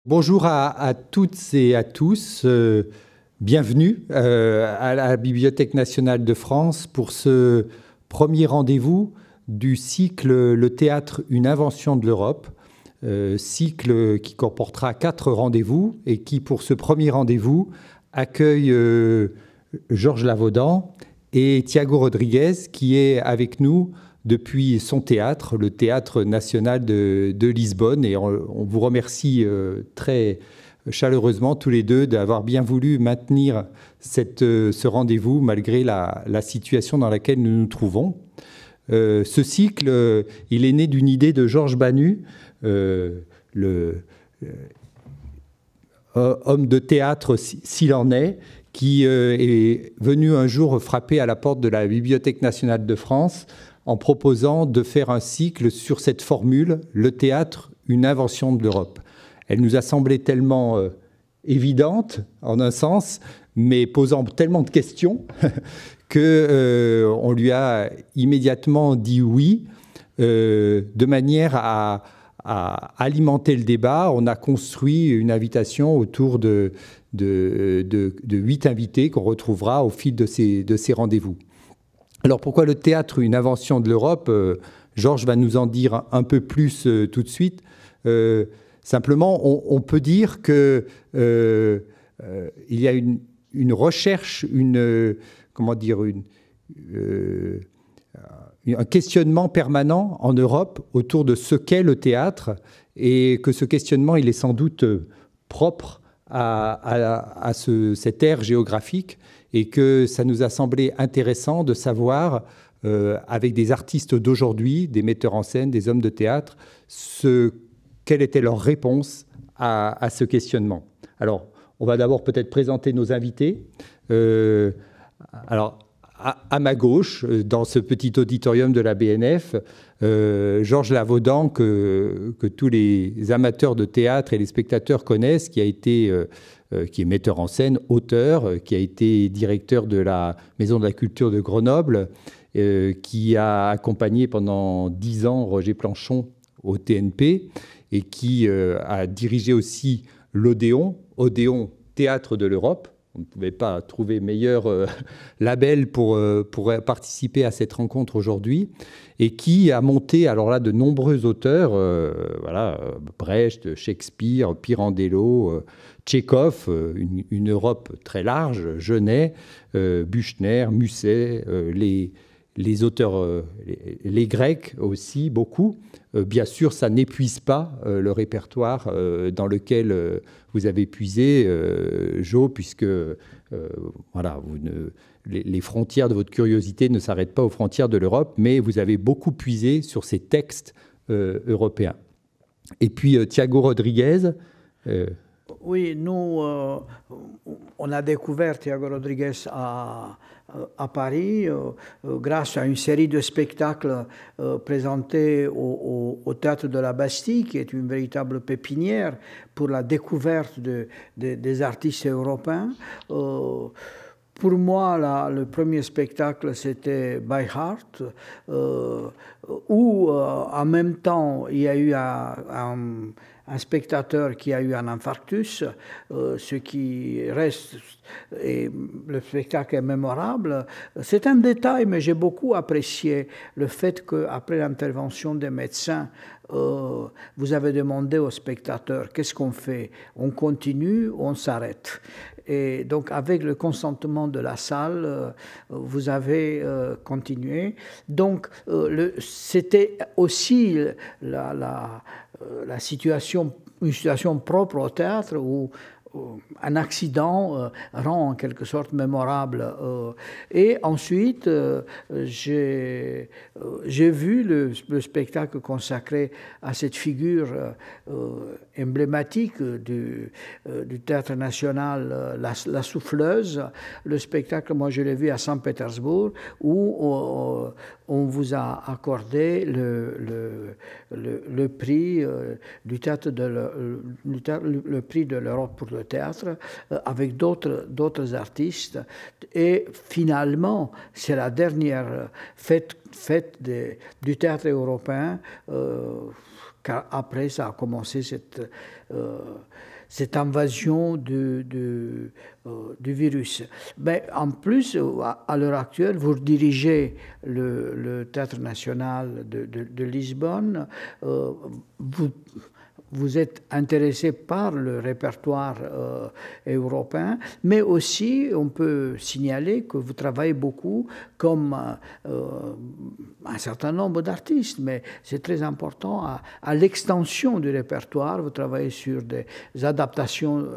Bonjour à toutes et à tous. Bienvenue à la Bibliothèque nationale de France pour ce premier rendez-vous du cycle Le théâtre, une invention de l'Europe. Cycle qui comportera 4 rendez-vous et qui, pour ce premier rendez-vous, accueille Georges Lavaudan et Thiago Rodrigues, qui est avec nous depuis son théâtre, le Théâtre national de Lisbonne. Et on vous remercie très chaleureusement tous les deux d'avoir bien voulu maintenir ce rendez-vous malgré la situation dans laquelle nous nous trouvons. Ce cycle, il est né d'une idée de Georges Banu, homme de théâtre s'il en est, qui est venu un jour frapper à la porte de la Bibliothèque nationale de France en proposant de faire un cycle sur cette formule, le théâtre, une invention de l'Europe. Elle nous a semblé tellement évidente, en un sens, mais posant tellement de questions qu'on lui a immédiatement dit oui, de manière à alimenter le débat. On a construit une invitation autour de 8 invités qu'on retrouvera au fil de ces rendez-vous. Alors pourquoi le théâtre, une invention de l'Europe? Georges va nous en dire un peu plus tout de suite. Simplement, on peut dire qu'il y a une recherche, un questionnement permanent en Europe autour de ce qu'est le théâtre, et que ce questionnement, il est sans doute propre à cette ère géographique, et que ça nous a semblé intéressant de savoir, avec des artistes d'aujourd'hui, des metteurs en scène, des hommes de théâtre, quelle était leur réponse à ce questionnement. Alors, on va d'abord peut-être présenter nos invités. Alors, à ma gauche, dans ce petit auditorium de la BNF, Georges Lavaudan, que tous les amateurs de théâtre et les spectateurs connaissent, qui est metteur en scène, auteur, qui a été directeur de la Maison de la Culture de Grenoble, qui a accompagné pendant 10 ans Roger Planchon au TNP, et qui a dirigé aussi l'Odéon, Théâtre de l'Europe. On ne pouvait pas trouver meilleur label pour participer à cette rencontre aujourd'hui, et qui a monté, alors là, de nombreux auteurs, Brecht, Shakespeare, Pirandello, Tchekhov, une Europe très large, Genet, Büchner, Musset, les auteurs, les Grecs aussi, beaucoup. Bien sûr, ça n'épuise pas le répertoire dans lequel vous avez puisé, Jo, puisque les frontières de votre curiosité ne s'arrêtent pas aux frontières de l'Europe, mais vous avez beaucoup puisé sur ces textes européens. Et puis Thiago Rodrigues. Oui, nous, on a découvert Thiago Rodrigues à Paris grâce à une série de spectacles présentés au Théâtre de la Bastille, qui est une véritable pépinière pour la découverte des artistes européens. Pour moi, le premier spectacle, c'était By Heart, où en même temps, il y a eu un spectateur qui a eu un infarctus, ce qui reste, et le spectacle est mémorable. C'est un détail, mais j'ai beaucoup apprécié le fait qu'après l'intervention des médecins, vous avez demandé aux spectateurs, qu'est-ce qu'on fait? On continue ou on s'arrête? Et donc, avec le consentement de la salle, vous avez continué. Donc, c'était aussi une situation propre au théâtre où un accident rend en quelque sorte mémorable. Et ensuite, j'ai vu le spectacle consacré à cette figure emblématique du Théâtre national, la souffleuse. Le spectacle, moi je l'ai vu à Saint-Pétersbourg, où on vous a accordé le prix du théâtre le prix de l'Europe pour le théâtre, avec d'autres artistes. Et finalement, c'est la dernière fête du théâtre européen, car après ça a commencé cette invasion du virus. Mais en plus, à l'heure actuelle, vous dirigez le Théâtre national de Lisbonne. Vous êtes intéressé par le répertoire européen, mais aussi on peut signaler que vous travaillez beaucoup comme un certain nombre d'artistes, mais c'est très important à l'extension du répertoire. Vous travaillez sur des adaptations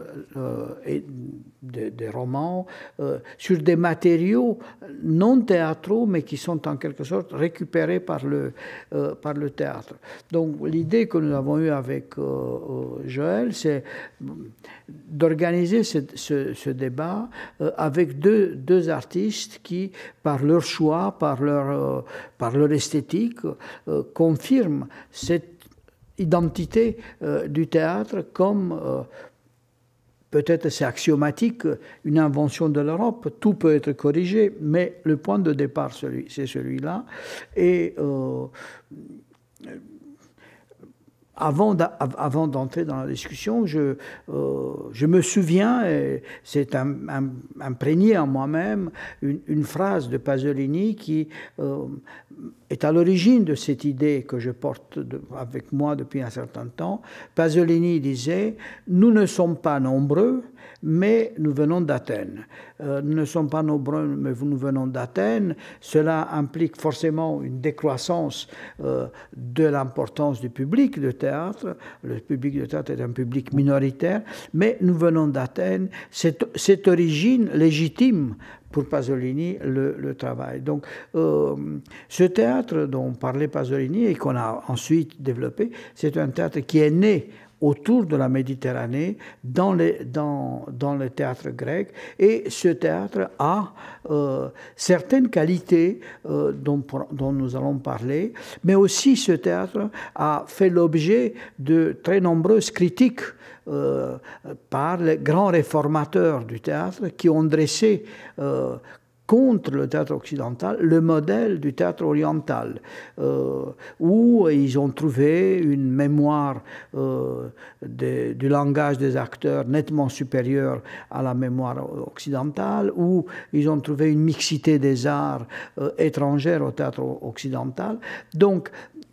des romans, sur des matériaux non théâtraux, mais qui sont en quelque sorte récupérés par le théâtre. Donc l'idée que nous avons eue avec Joël, c'est d'organiser ce débat avec deux artistes qui, par leur choix, par leur esthétique, confirment cette identité du théâtre comme, peut-être c'est axiomatique, une invention de l'Europe, tout peut être corrigé, mais le point de départ, c'est celui-là. Et avant d'entrer dans la discussion, je me souviens, et c'est imprégné en moi-même, une phrase de Pasolini qui est à l'origine de cette idée que je porte avec moi depuis un certain temps. Pasolini disait « Nous ne sommes pas nombreux, mais nous venons d'Athènes. Nous ne sommes pas nombreux, mais nous venons d'Athènes. Cela implique forcément une décroissance de l'importance du public de théâtre. Le public de théâtre est un public minoritaire, mais nous venons d'Athènes. Cette origine légitime pour Pasolini le travail. Donc, ce théâtre dont parlait Pasolini et qu'on a ensuite développé, c'est un théâtre qui est né autour de la Méditerranée, dans le théâtre grec. Et ce théâtre a certaines qualités dont nous allons parler, mais aussi ce théâtre a fait l'objet de très nombreuses critiques par les grands réformateurs du théâtre qui ont dressé contre le théâtre occidental, le modèle du théâtre oriental, où ils ont trouvé une mémoire du langage des acteurs nettement supérieure à la mémoire occidentale, où ils ont trouvé une mixité des arts étrangère au théâtre occidental. Donc,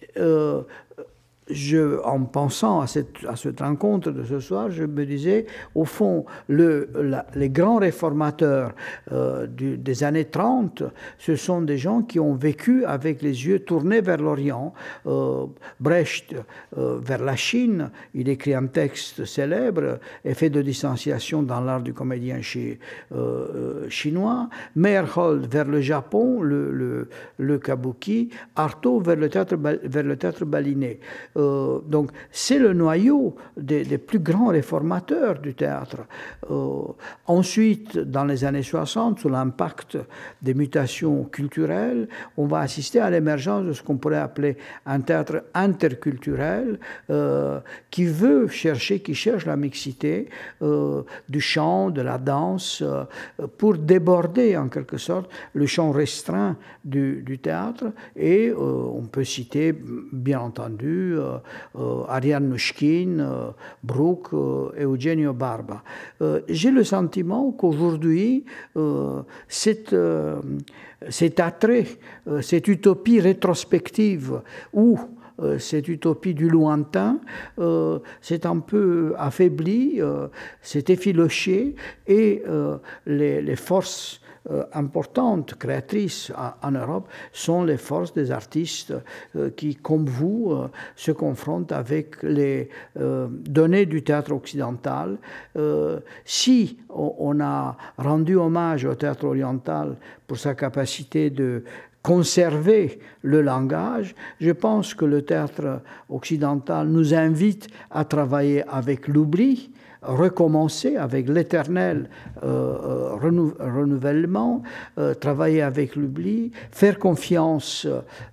en pensant à cette rencontre de ce soir, je me disais, au fond, les grands réformateurs des années 30, ce sont des gens qui ont vécu avec les yeux tournés vers l'Orient. Brecht, vers la Chine, il écrit un texte célèbre, Effet de distanciation dans l'art du comédien chinois. Meyerhold vers le Japon, le kabuki. Artaud vers le théâtre balinais. Donc, c'est le noyau des plus grands réformateurs du théâtre. Ensuite, dans les années 60, sous l'impact des mutations culturelles, on va assister à l'émergence de ce qu'on pourrait appeler un théâtre interculturel qui cherche la mixité du chant, de la danse, pour déborder en quelque sorte le champ restreint du théâtre. Et on peut citer, bien entendu, Ariane Mnouchkine, Bruch et Eugenio Barba. J'ai le sentiment qu'aujourd'hui, cet attrait, cette utopie rétrospective où cette utopie du lointain s'est un peu affaiblie, s'est effilochée, et les forces importantes, créatrices en Europe, sont les forces des artistes qui, comme vous, se confrontent avec les données du théâtre occidental. Si on a rendu hommage au théâtre oriental pour sa capacité de conserver le langage, je pense que le théâtre occidental nous invite à travailler avec l'oubli, recommencer avec l'éternel renouvellement, travailler avec l'oubli, faire confiance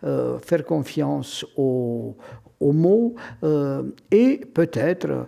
aux mots et peut-être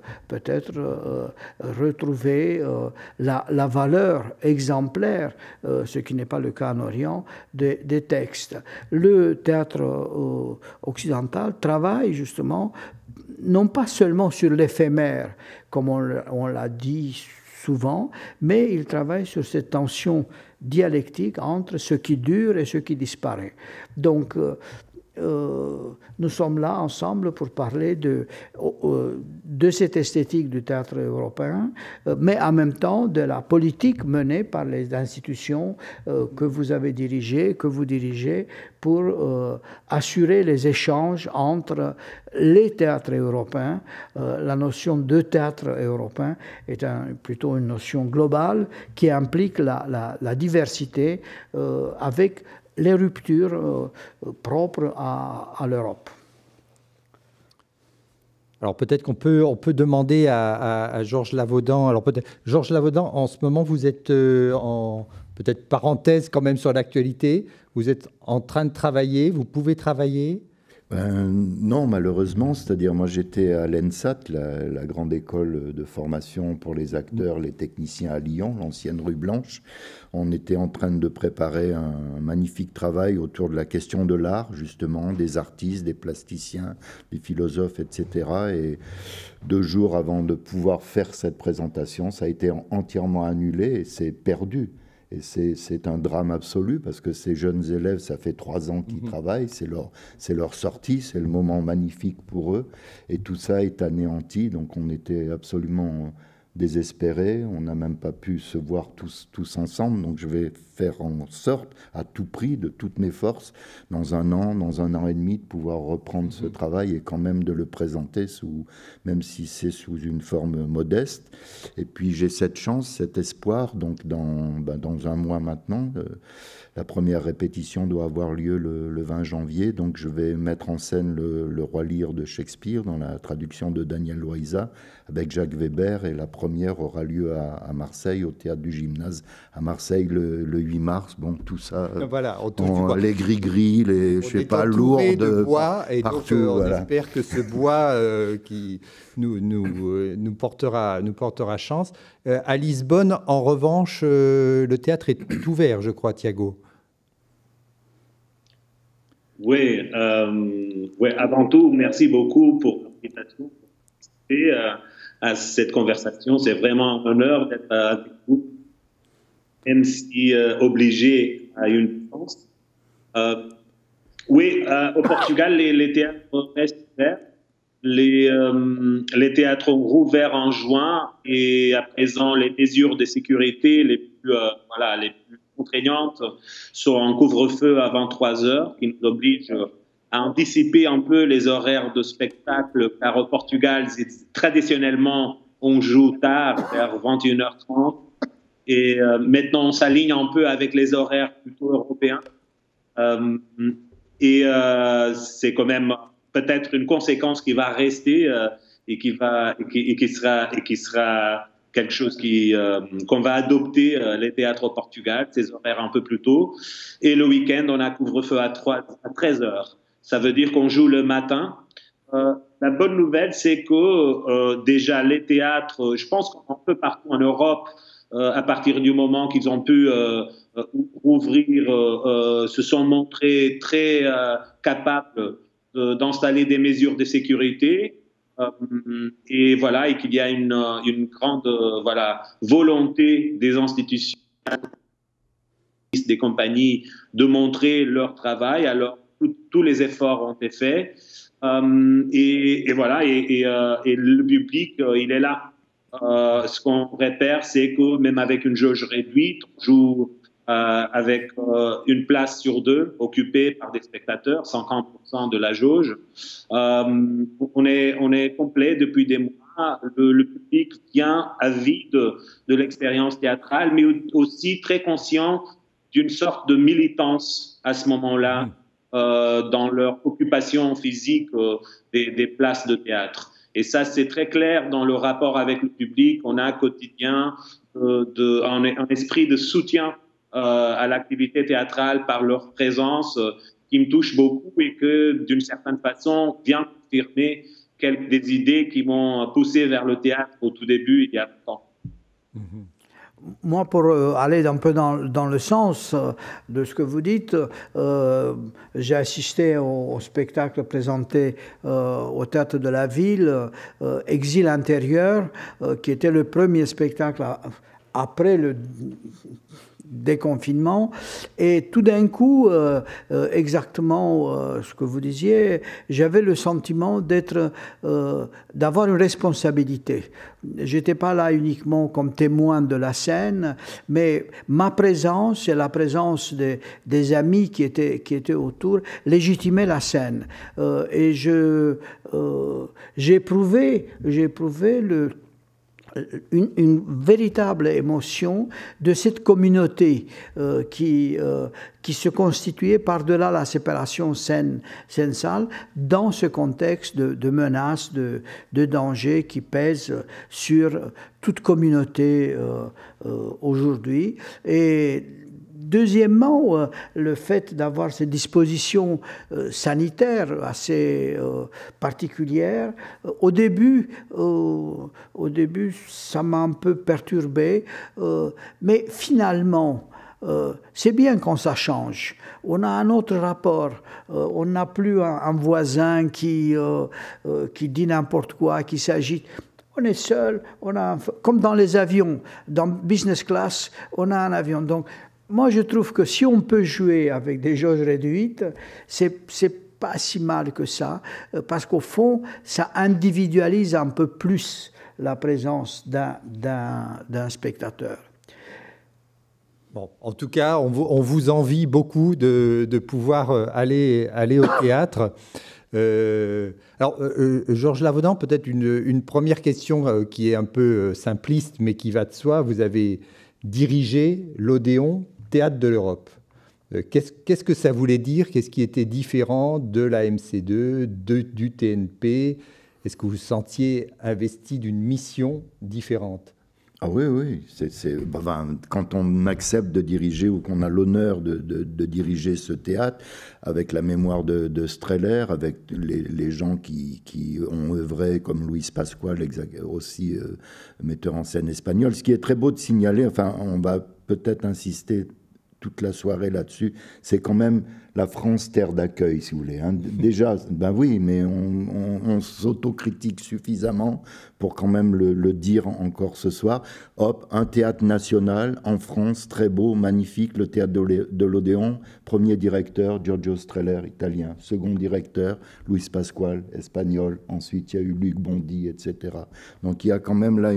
retrouver la valeur exemplaire, ce qui n'est pas le cas en Orient, des textes. Le théâtre occidental travaille justement non pas seulement sur l'éphémère, comme on l'a dit souvent, mais il travaille sur cette tension dialectique entre ce qui dure et ce qui disparaît. Donc, nous sommes là ensemble pour parler de cette esthétique du théâtre européen, mais en même temps de la politique menée par les institutions que vous avez dirigées, que vous dirigez, pour assurer les échanges entre les théâtres européens. La notion de théâtre européen est plutôt une notion globale qui implique la diversité avec les ruptures propres à l'Europe. Alors peut-être qu'on peut demander à Georges Lavaudan. Alors peut-être, Georges Lavaudan, en ce moment, vous êtes en peut-être parenthèse quand même sur l'actualité. Vous êtes en train de travailler, vous pouvez travailler? Non, malheureusement, c'est-à-dire moi j'étais à l'ENSAT, la grande école de formation pour les acteurs, les techniciens à Lyon, l'ancienne rue Blanche. On était en train de préparer un magnifique travail autour de la question de l'art, justement, des artistes, des plasticiens, des philosophes, etc. Et 2 jours avant de pouvoir faire cette présentation, ça a été entièrement annulé et c'est perdu. Et c'est un drame absolu parce que ces jeunes élèves, ça fait 3 ans qu'ils travaillent, c'est leur sortie, c'est le moment magnifique pour eux. Et tout ça est anéanti, donc on était absolument désespérés. On n'a même pas pu se voir tous ensemble. Donc je vais faire en sorte, à tout prix, de toutes mes forces, dans 1 an et demi, de pouvoir reprendre ce travail et quand même de le présenter, même si c'est sous une forme modeste. Et puis j'ai cette chance, cet espoir, donc dans 1 mois maintenant, la première répétition doit avoir lieu le 20 janvier, donc je vais mettre en scène le Roi Lear de Shakespeare dans la traduction de Daniel Loïsa avec Jacques Weber, et la première aura lieu à Marseille, au Théâtre du Gymnase, à Marseille le 8 mars. Bon, tout ça, voilà, les gris-gris, les, je sais pas, lourdes, de bois, et partout. Donc, on voilà. espère que ce bois qui nous portera chance. À Lisbonne, en revanche, le théâtre est ouvert, je crois, Thiago. Oui, avant tout, merci beaucoup pour l'invitation à cette conversation. C'est vraiment un honneur d'être avec vous, même si obligé à une distance. Au Portugal, les théâtres restent ouverts. Les théâtres ont rouvert en juin, et à présent, les mesures de sécurité les plus contraignantes sont en couvre-feu à 23 heures, qui nous oblige à anticiper un peu les horaires de spectacle, car au Portugal, traditionnellement, on joue tard, vers 21h30, et maintenant, on s'aligne un peu avec les horaires plutôt européens. C'est quand même peut-être une conséquence qui va rester et qui sera quelque chose qu'on va adopter les théâtres au Portugal, ces horaires un peu plus tôt. Et le week-end, on a couvre-feu à 13 heures. Ça veut dire qu'on joue le matin. La bonne nouvelle, c'est que déjà les théâtres, je pense qu'un peu partout en Europe, à partir du moment qu'ils ont pu rouvrir, se sont montrés très capables d'installer des mesures de sécurité. Et qu'il y a une grande volonté des institutions, des compagnies, de montrer leur travail. Alors tous les efforts ont été faits, et le public, il est là. Ce qu'on repère, c'est que même avec une jauge réduite, on joue avec une place sur 2 occupée par des spectateurs, 50% de la jauge. On est complet depuis des mois. Le public vient avide de l'expérience théâtrale, mais aussi très conscient d'une sorte de militance à ce moment-là dans leur occupation physique des places de théâtre. Et ça, c'est très clair dans le rapport avec le public. On a un quotidien un esprit de soutien à l'activité théâtrale par leur présence qui me touche beaucoup, et que, d'une certaine façon, vient confirmer des idées qui m'ont poussé vers le théâtre au tout début, il y a longtemps. moi, pour aller un peu dans le sens de ce que vous dites, j'ai assisté au spectacle présenté au Théâtre de la Ville, Exil intérieur, qui était le premier spectacle après le déconfinement, et tout d'un coup, exactement ce que vous disiez, j'avais le sentiment d'avoir une responsabilité. J'étais pas là uniquement comme témoin de la scène, mais ma présence et la présence des amis qui étaient autour légitimait la scène. Et j'ai éprouvé une véritable émotion de cette communauté qui se constituait par-delà la séparation scène-salle dans ce contexte de menaces, de dangers qui pèsent sur toute communauté aujourd'hui. Et deuxièmement, le fait d'avoir ces dispositions sanitaires assez particulières, au début, ça m'a un peu perturbé, mais finalement, c'est bien quand ça change. On a un autre rapport. On n'a plus un voisin qui dit n'importe quoi, qui s'agite. On est seul, comme dans les avions, dans business class, on a un avion. Donc, moi, je trouve que si on peut jouer avec des jauges réduites, c'est pas si mal que ça, parce qu'au fond, ça individualise un peu plus la présence d'un spectateur. Bon, en tout cas, on vous envie beaucoup de pouvoir aller au théâtre. Alors, Georges Lavaudan, peut-être une première question qui est un peu simpliste, mais qui va de soi. Vous avez dirigé l'Odéon Théâtre de l'Europe. Qu'est-ce que ça voulait dire? Qu'est-ce qui était différent de la MC2, du TNP? Est-ce que vous vous sentiez investi d'une mission différente? Ah oui. Quand on accepte de diriger ou qu'on a l'honneur de diriger ce théâtre, avec la mémoire de Streller, avec les gens qui ont œuvré comme Luis Pascual, aussi metteur en scène espagnol. Ce qui est très beau de signaler, enfin on va peut-être insister toute la soirée là-dessus, c'est quand même la France terre d'accueil, si vous voulez. Hein. Déjà, ben oui, mais on s'autocritique suffisamment pour quand même le dire encore ce soir. Hop, un théâtre national en France, très beau, magnifique, le théâtre de l'Odéon. Premier directeur, Giorgio Streller, italien. Second directeur, Luis Pascual, espagnol. Ensuite, il y a eu Luc Bondy, etc. Donc il y a quand même là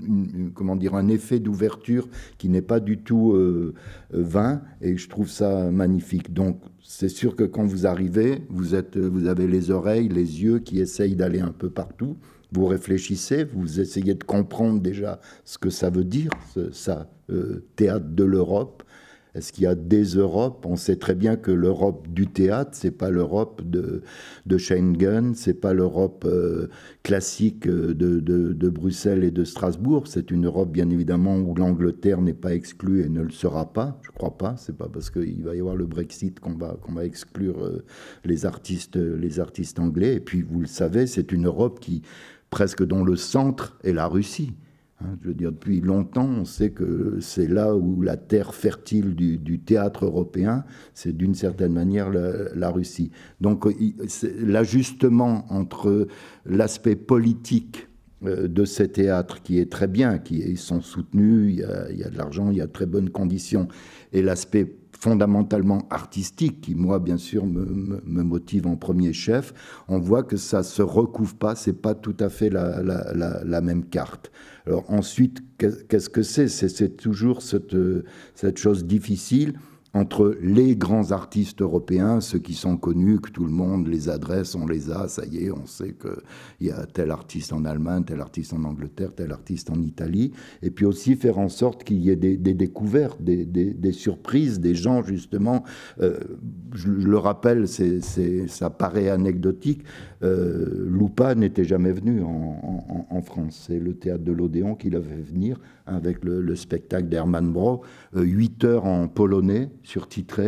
un effet d'ouverture qui n'est pas du tout vain, et je trouve ça magnifique. Donc c'est sûr que quand vous arrivez, vous avez les oreilles, les yeux qui essayent d'aller un peu partout. Vous réfléchissez, vous essayez de comprendre déjà ce que ça veut dire, théâtre de l'Europe. Est-ce qu'il y a des Europes? On sait très bien que l'Europe du théâtre, c'est pas l'Europe de Schengen, c'est pas l'Europe classique de Bruxelles et de Strasbourg. C'est une Europe, bien évidemment, où l'Angleterre n'est pas exclue et ne le sera pas. Je crois pas. C'est pas parce qu'il va y avoir le Brexit qu'on va exclure les artistes anglais. Et puis, vous le savez, c'est une Europe qui, presque dont le centre est la Russie. Je veux dire, depuis longtemps, on sait que c'est là où la terre fertile du théâtre européen, c'est d'une certaine manière la Russie. Donc l'ajustement entre l'aspect politique de ces théâtres, qui est très bien, ils sont soutenus, il y a de l'argent, il y a de très bonnes conditions, et l'aspect fondamentalement artistique, qui, moi, bien sûr, me motive en premier chef, on voit que ça ne se recouvre pas, ce n'est pas tout à fait la même carte. Alors ensuite, qu'est-ce que c'est? C'est toujours cette chose difficile entre les grands artistes européens, ceux qui sont connus, que tout le monde les adresse, on les a, ça y est, on sait qu'il y a tel artiste en Allemagne, tel artiste en Angleterre, tel artiste en Italie, et puis aussi faire en sorte qu'il y ait des découvertes, des surprises, des gens justement, je le rappelle, ça paraît anecdotique, Lupa n'était jamais venu en France, c'est le théâtre de l'Odéon qui l'a fait venir avec le spectacle d'Herman Broch, 8 heures en polonais, surtitré,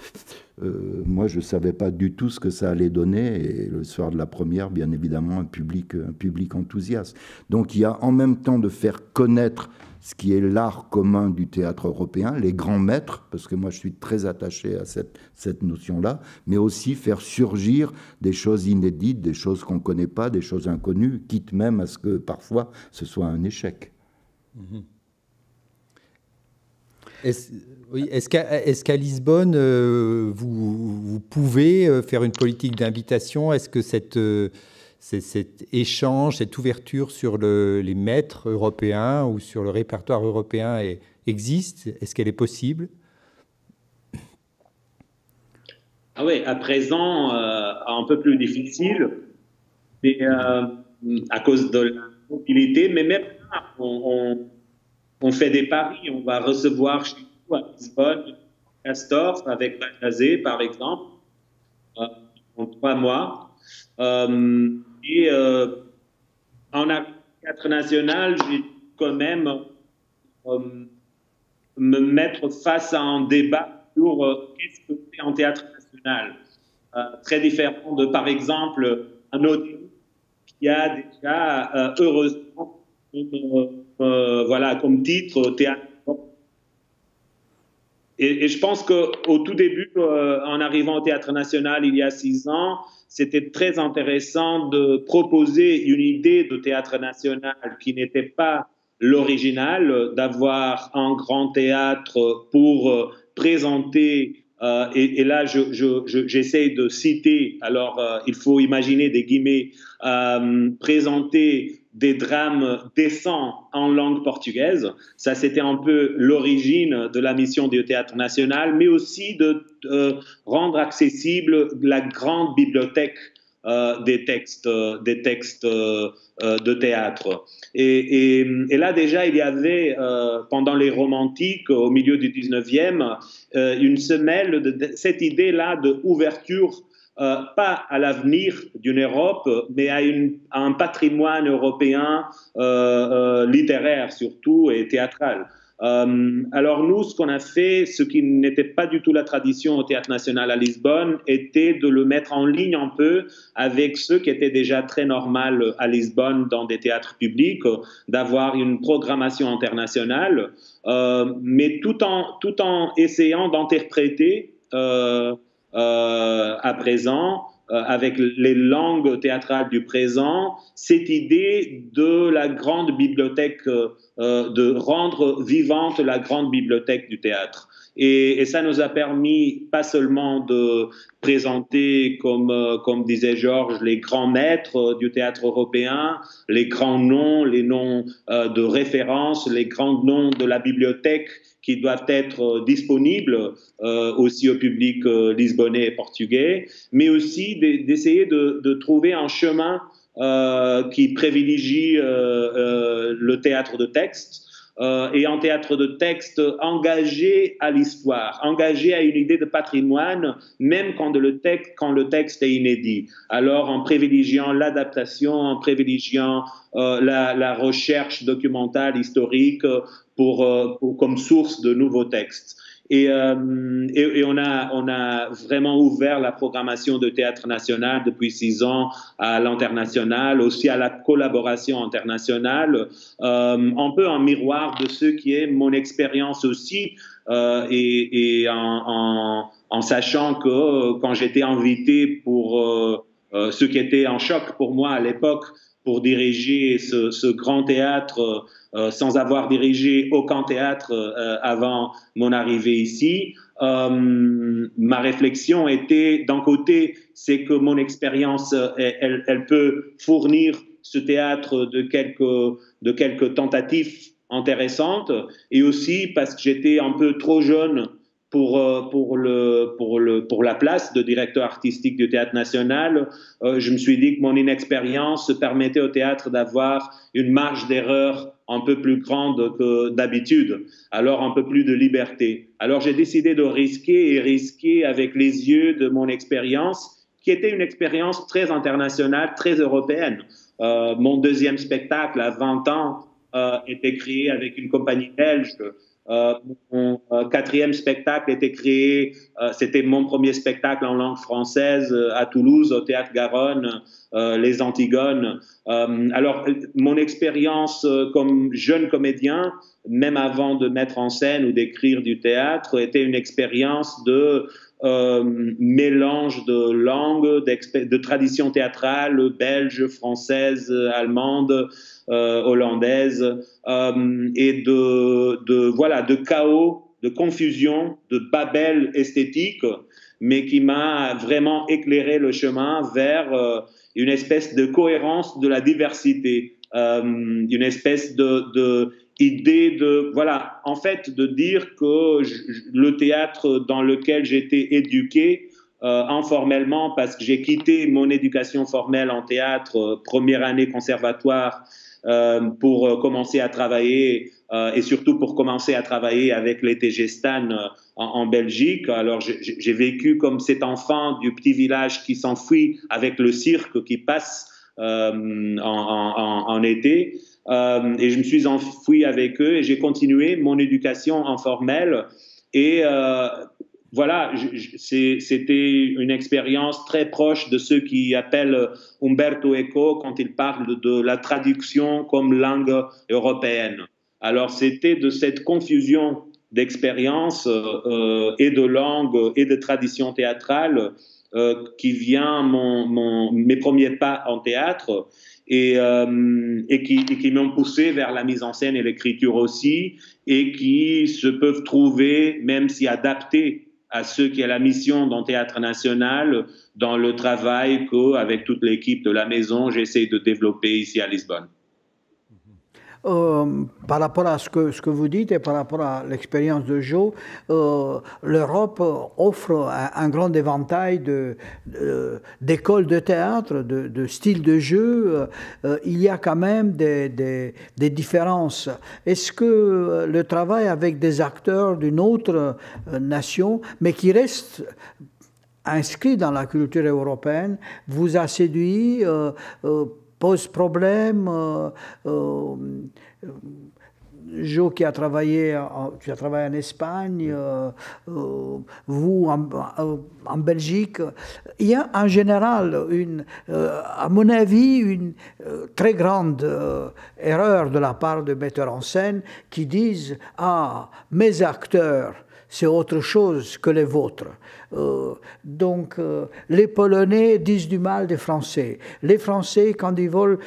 moi, je ne savais pas du tout ce que ça allait donner. Et le soir de la première, bien évidemment, un public enthousiaste. Donc, il y a en même temps de faire connaître ce qui est l'art commun du théâtre européen, les grands maîtres, parce que moi, je suis très attaché à cette notion-là, mais aussi faire surgir des choses inédites, des choses qu'on ne connaît pas, des choses inconnues, quitte même à ce que, parfois, ce soit un échec. Mmh. Est-ce qu'à Lisbonne, vous pouvez faire une politique d'invitation? Est-ce que cet échange, cette ouverture sur les maîtres européens ou sur le répertoire européen existe? Est-ce qu'elle est possible? Ah oui, à présent, un peu plus difficile, mais, à cause de la mobilité, mais même là, on fait des paris. On va recevoir chez nous à Lisbonne Castor avec Balthazé, par exemple, en 3 mois. Et en théâtre national, j'ai quand même me mettre face à un débat sur qu'est-ce que c'est en théâtre national. Très différent de, par exemple, un autre qui a déjà, heureusement, voilà, comme titre, théâtre. Et je pense qu'au tout début, en arrivant au Théâtre National il y a 6 ans, c'était très intéressant de proposer une idée de Théâtre National qui n'était pas l'original, d'avoir un grand théâtre pour présenter, et là j'essaie de citer, alors il faut imaginer des guillemets, présenter des drames décents en langue portugaise. Ça, c'était un peu l'origine de la mission du Théâtre National, mais aussi de rendre accessible la grande bibliothèque des textes de théâtre. Et là, déjà, il y avait, pendant les romantiques, au milieu du 19e, une semelle de cette idée-là d'ouverture, pas à l'avenir d'une Europe, mais à un patrimoine européen littéraire surtout et théâtral. Alors nous, ce qu'on a fait, ce qui n'était pas du tout la tradition au Théâtre National à Lisbonne, était de le mettre en ligne un peu avec ce qui était déjà très normal à Lisbonne dans des théâtres publics, d'avoir une programmation internationale, mais tout en essayant d'interpréter à présent, avec les langues théâtrales du présent, cette idée de la grande bibliothèque, de rendre vivante la grande bibliothèque du théâtre. Et ça nous a permis pas seulement de présenter, comme disait Georges, les grands maîtres du théâtre européen, les grands noms, les noms de référence, les grands noms de la bibliothèque qui doivent être disponibles aussi au public lisbonnais et portugais, mais aussi d'essayer de trouver un chemin qui privilégie le théâtre de texte, et un théâtre de texte engagé à l'histoire, engagé à une idée de patrimoine, même quand le texte est inédit. Alors, en privilégiant l'adaptation, en privilégiant la recherche documentale, historique, comme source de nouveaux textes. Et on a vraiment ouvert la programmation de Théâtre National depuis 6 ans à l'international, aussi à la collaboration internationale, un peu en miroir de ce qui est mon expérience aussi, et en sachant que quand j'étais invité pour ce qui était un choc pour moi à l'époque, pour diriger ce grand théâtre, sans avoir dirigé aucun théâtre avant mon arrivée ici. Ma réflexion était, d'un côté, c'est que mon expérience, elle peut fournir ce théâtre de quelques tentatives intéressantes, et aussi parce que j'étais un peu trop jeune pour la place de directeur artistique du Théâtre National. Je me suis dit que mon inexpérience permettait au théâtre d'avoir une marge d'erreur un peu plus grande que d'habitude, alors un peu plus de liberté. Alors j'ai décidé de risquer avec les yeux de mon expérience, qui était une expérience très internationale, très européenne. Mon deuxième spectacle à 20 ans était créé avec une compagnie belge Mon quatrième spectacle était créé, c'était mon premier spectacle en langue française à Toulouse, au Théâtre Garonne, Les Antigones. Alors, mon expérience comme jeune comédien, même avant de mettre en scène ou d'écrire du théâtre, était une expérience de mélange de langues, de traditions théâtrales, belge, française, allemande, hollandaise, et de chaos, de confusion, de babel esthétique, mais qui m'a vraiment éclairé le chemin vers une espèce de cohérence de la diversité, une espèce idée de, voilà, en fait, de dire que le théâtre dans lequel j'étais éduqué, informellement, parce que j'ai quitté mon éducation formelle en théâtre, première année conservatoire, pour commencer à travailler, et surtout pour commencer à travailler avec les TG-Stan en Belgique. Alors j'ai vécu comme cet enfant du petit village qui s'enfuit avec le cirque qui passe en été. Et je me suis enfoui avec eux et j'ai continué mon éducation informelle. Et voilà, c'était une expérience très proche de ceux qui appellent Umberto Eco quand il parle de la traduction comme langue européenne. Alors c'était de cette confusion d'expériences et de langue et de tradition théâtrale qui vient mes premiers pas en théâtre. Et qui m'ont poussé vers la mise en scène et l'écriture aussi, et qui se peuvent trouver, même si adaptés à ceux qui ont la mission dans Théâtre National, dans le travail qu'avec toute l'équipe de la maison, j'essaie de développer ici à Lisbonne. Par rapport à ce que vous dites et par rapport à l'expérience de Joe, l'Europe offre un grand éventail d'écoles de théâtre, de styles de jeu. Il y a quand même des différences. Est-ce que le travail avec des acteurs d'une autre nation, mais qui restent inscrits dans la culture européenne, vous a séduit, pose problème? Joe qui a travaillé, tu as travaillé en Espagne, vous en Belgique. Il y a en général, à mon avis, une très grande erreur de la part de metteurs en scène qui disent « Ah, mes acteurs, c'est autre chose que les vôtres. » Donc, les Polonais disent du mal des Français. Les Français, quand ils vont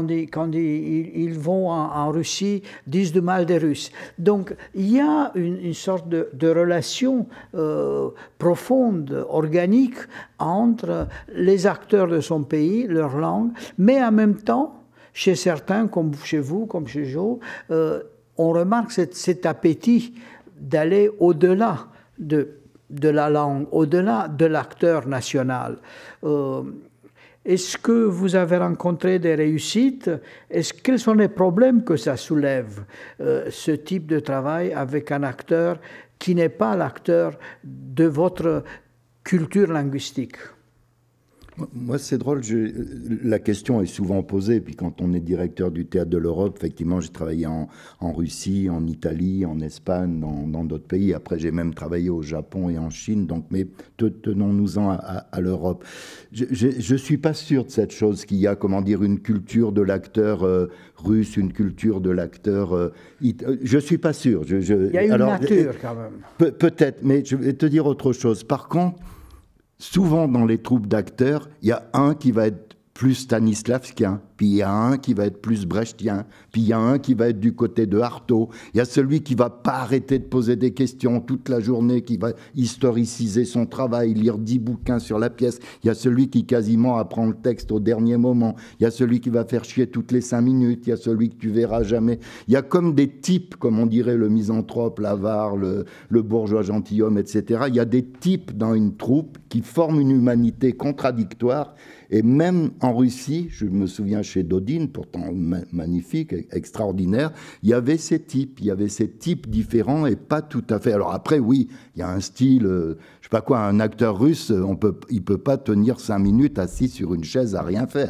en Russie, disent du mal des Russes. Donc, il y a une sorte de relation profonde, organique, entre les acteurs de son pays, leur langue, mais en même temps, chez certains, comme chez vous, comme chez Joe, on remarque cet appétit d'aller au-delà de la langue, au-delà de l'acteur national. Est-ce que vous avez rencontré des réussites? Quels sont les problèmes que ça soulève, ce type de travail avec un acteur qui n'est pas l'acteur de votre culture linguistique? Moi, c'est drôle, la question est souvent posée, puis quand on est directeur du Théâtre de l'Europe, effectivement, j'ai travaillé en Russie, en Italie, en Espagne, dans d'autres pays. Après, j'ai même travaillé au Japon et en Chine, donc, mais tenons-nous-en à l'Europe. Je ne suis pas sûr de cette chose qu'il y a, comment dire, une culture de l'acteur russe, une culture de l'acteur... je ne suis pas sûr. Il y a une nature, quand même. Peut-être, mais je vais te dire autre chose. Par contre, souvent, dans les troupes d'acteurs, il y a un qui va être plus stanislavskien, puis il y a un qui va être plus brechtien, puis il y a un qui va être du côté de Artaud. Il y a celui qui va pas arrêter de poser des questions toute la journée, qui va historiciser son travail, lire 10 bouquins sur la pièce. Il y a celui qui quasiment apprend le texte au dernier moment. Il y a celui qui va faire chier toutes les 5 minutes. Il y a celui que tu verras jamais. Il y a comme des types, comme on dirait le misanthrope, l'avare, le bourgeois gentilhomme, etc. Il y a des types dans une troupe qui forment une humanité contradictoire. Et même en Russie, je me souviens chez Dodine, pourtant magnifique, extraordinaire, il y avait ces types différents et pas tout à fait. Alors après, oui, il y a un style, je sais pas quoi, un acteur russe, il peut pas tenir 5 minutes assis sur une chaise à rien faire.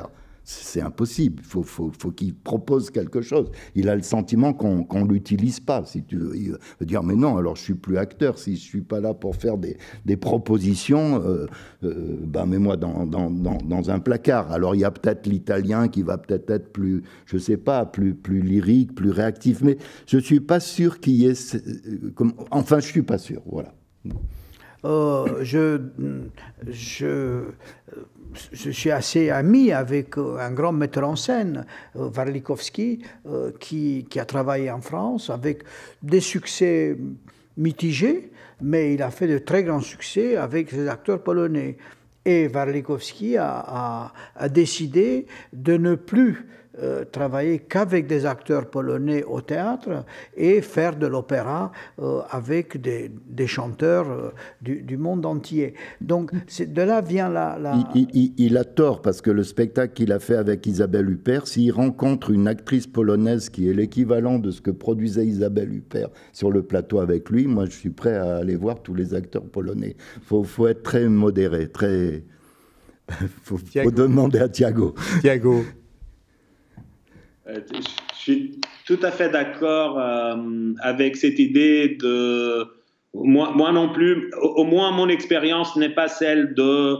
C'est impossible. Il faut qu'il propose quelque chose. Il a le sentiment qu'on ne l'utilise pas. Si tu veux. Il veut dire, mais non, alors je ne suis plus acteur. Si je ne suis pas là pour faire des propositions, mets-moi dans un placard. Alors il y a peut-être l'italien qui va peut-être être plus, je ne sais pas, plus lyrique, plus réactif. Mais je ne suis pas sûr qu'il y ait... Enfin, je ne suis pas sûr, voilà. Je suis assez ami avec un grand metteur en scène, Warlikowski, qui a travaillé en France avec des succès mitigés, mais il a fait de très grands succès avec ses acteurs polonais. Et Warlikowski a décidé de ne plus travailler qu'avec des acteurs polonais au théâtre et faire de l'opéra avec des chanteurs du monde entier. Donc de là vient Il a tort, parce que le spectacle qu'il a fait avec Isabelle Huppert, s'il rencontre une actrice polonaise qui est l'équivalent de ce que produisait Isabelle Huppert sur le plateau avec lui, moi je suis prêt à aller voir tous les acteurs polonais. Faut être très modéré, très... faut demander à Thiago. Thiago. Je suis tout à fait d'accord avec cette idée de... Moi non plus, au moins mon expérience n'est pas celle de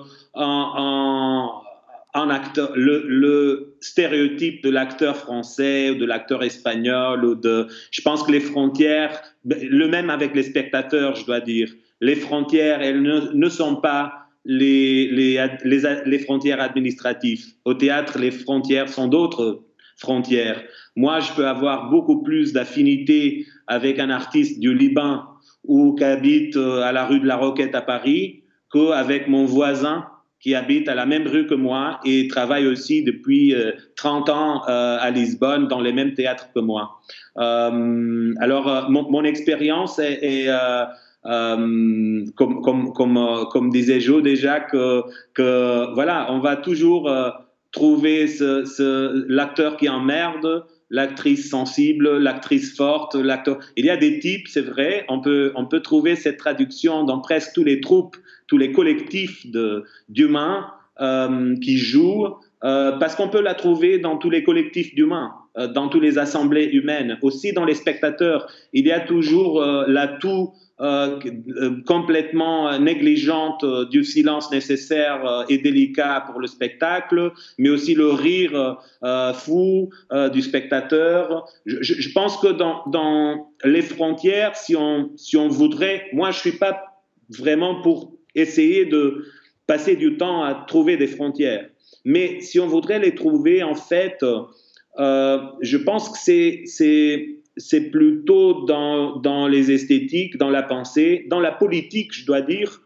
un acteur, le stéréotype de l'acteur français ou de l'acteur espagnol. Je pense que les frontières, le même avec les spectateurs, je dois dire, les frontières, elles ne sont pas les frontières administratives. Au théâtre, les frontières sont d'autres frontières. Moi, je peux avoir beaucoup plus d'affinité avec un artiste du Liban ou qui habite à la rue de la Roquette à Paris qu'avec mon voisin qui habite à la même rue que moi et travaille aussi depuis 30 ans à Lisbonne dans les mêmes théâtres que moi. Alors, mon expérience est comme disait Jo déjà, que voilà, on va toujours trouver l'acteur qui emmerde, l'actrice sensible, l'actrice forte, l'acteur. Il y a des types, c'est vrai, on peut trouver cette traduction dans presque tous les troupes, tous les collectifs d'humains qui jouent, parce qu'on peut la trouver dans tous les collectifs d'humains, dans toutes les assemblées humaines, aussi dans les spectateurs. Il y a toujours l'atout complètement négligente du silence nécessaire et délicat pour le spectacle, mais aussi le rire fou du spectateur. Je pense que dans les frontières, si on voudrait, moi je suis pas vraiment pour essayer de passer du temps à trouver des frontières, mais si on voudrait les trouver, en fait, je pense que c'est plutôt dans les esthétiques, dans la pensée, dans la politique, je dois dire,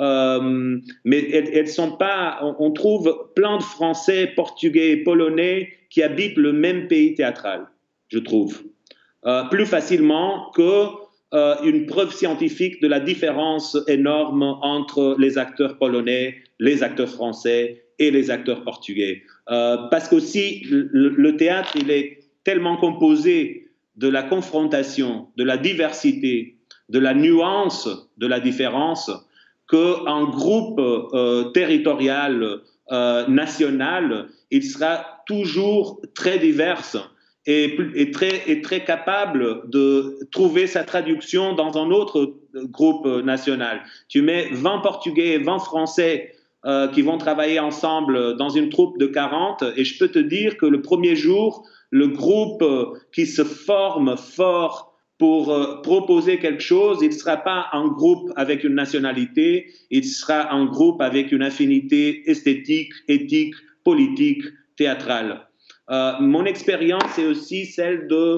mais elles sont pas... On trouve plein de Français, Portugais et Polonais qui habitent le même pays théâtral, je trouve, plus facilement qu'une preuve scientifique de la différence énorme entre les acteurs polonais, les acteurs français et les acteurs portugais. Parce qu'aussi, le théâtre, il est tellement composé de la confrontation, de la diversité, de la nuance de la différence, qu'un groupe territorial, national, il sera toujours très divers et très capable de trouver sa traduction dans un autre groupe national. Tu mets 20 Portugais et 20 Français qui vont travailler ensemble dans une troupe de 40, et je peux te dire que le premier jour, le groupe qui se forme fort pour proposer quelque chose, il ne sera pas un groupe avec une nationalité, il sera un groupe avec une affinité esthétique, éthique, politique, théâtrale. Mon expérience est aussi celle de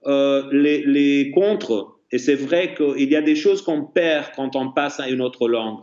les contres, et c'est vrai qu'il y a des choses qu'on perd quand on passe à une autre langue.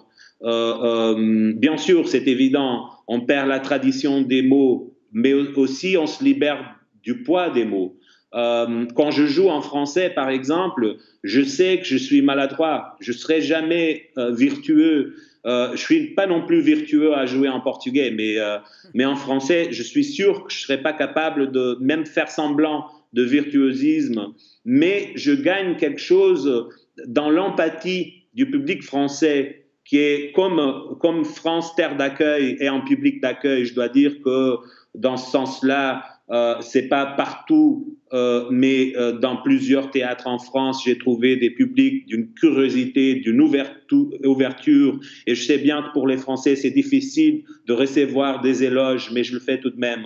Bien sûr, c'est évident, on perd la tradition des mots, mais aussi on se libère du poids des mots. Quand je joue en français, par exemple, je sais que je suis maladroit, je ne serai jamais virtueux. Je ne suis pas non plus virtueux à jouer en portugais, mais en français, je suis sûr que je ne serai pas capable de même faire semblant de virtuosisme, mais je gagne quelque chose dans l'empathie du public français, qui est comme France Terre d'accueil et en public d'accueil. Je dois dire que dans ce sens-là, c'est pas partout, mais dans plusieurs théâtres en France, j'ai trouvé des publics d'une curiosité, d'une ouverture. Et je sais bien que pour les Français, c'est difficile de recevoir des éloges, mais je le fais tout de même.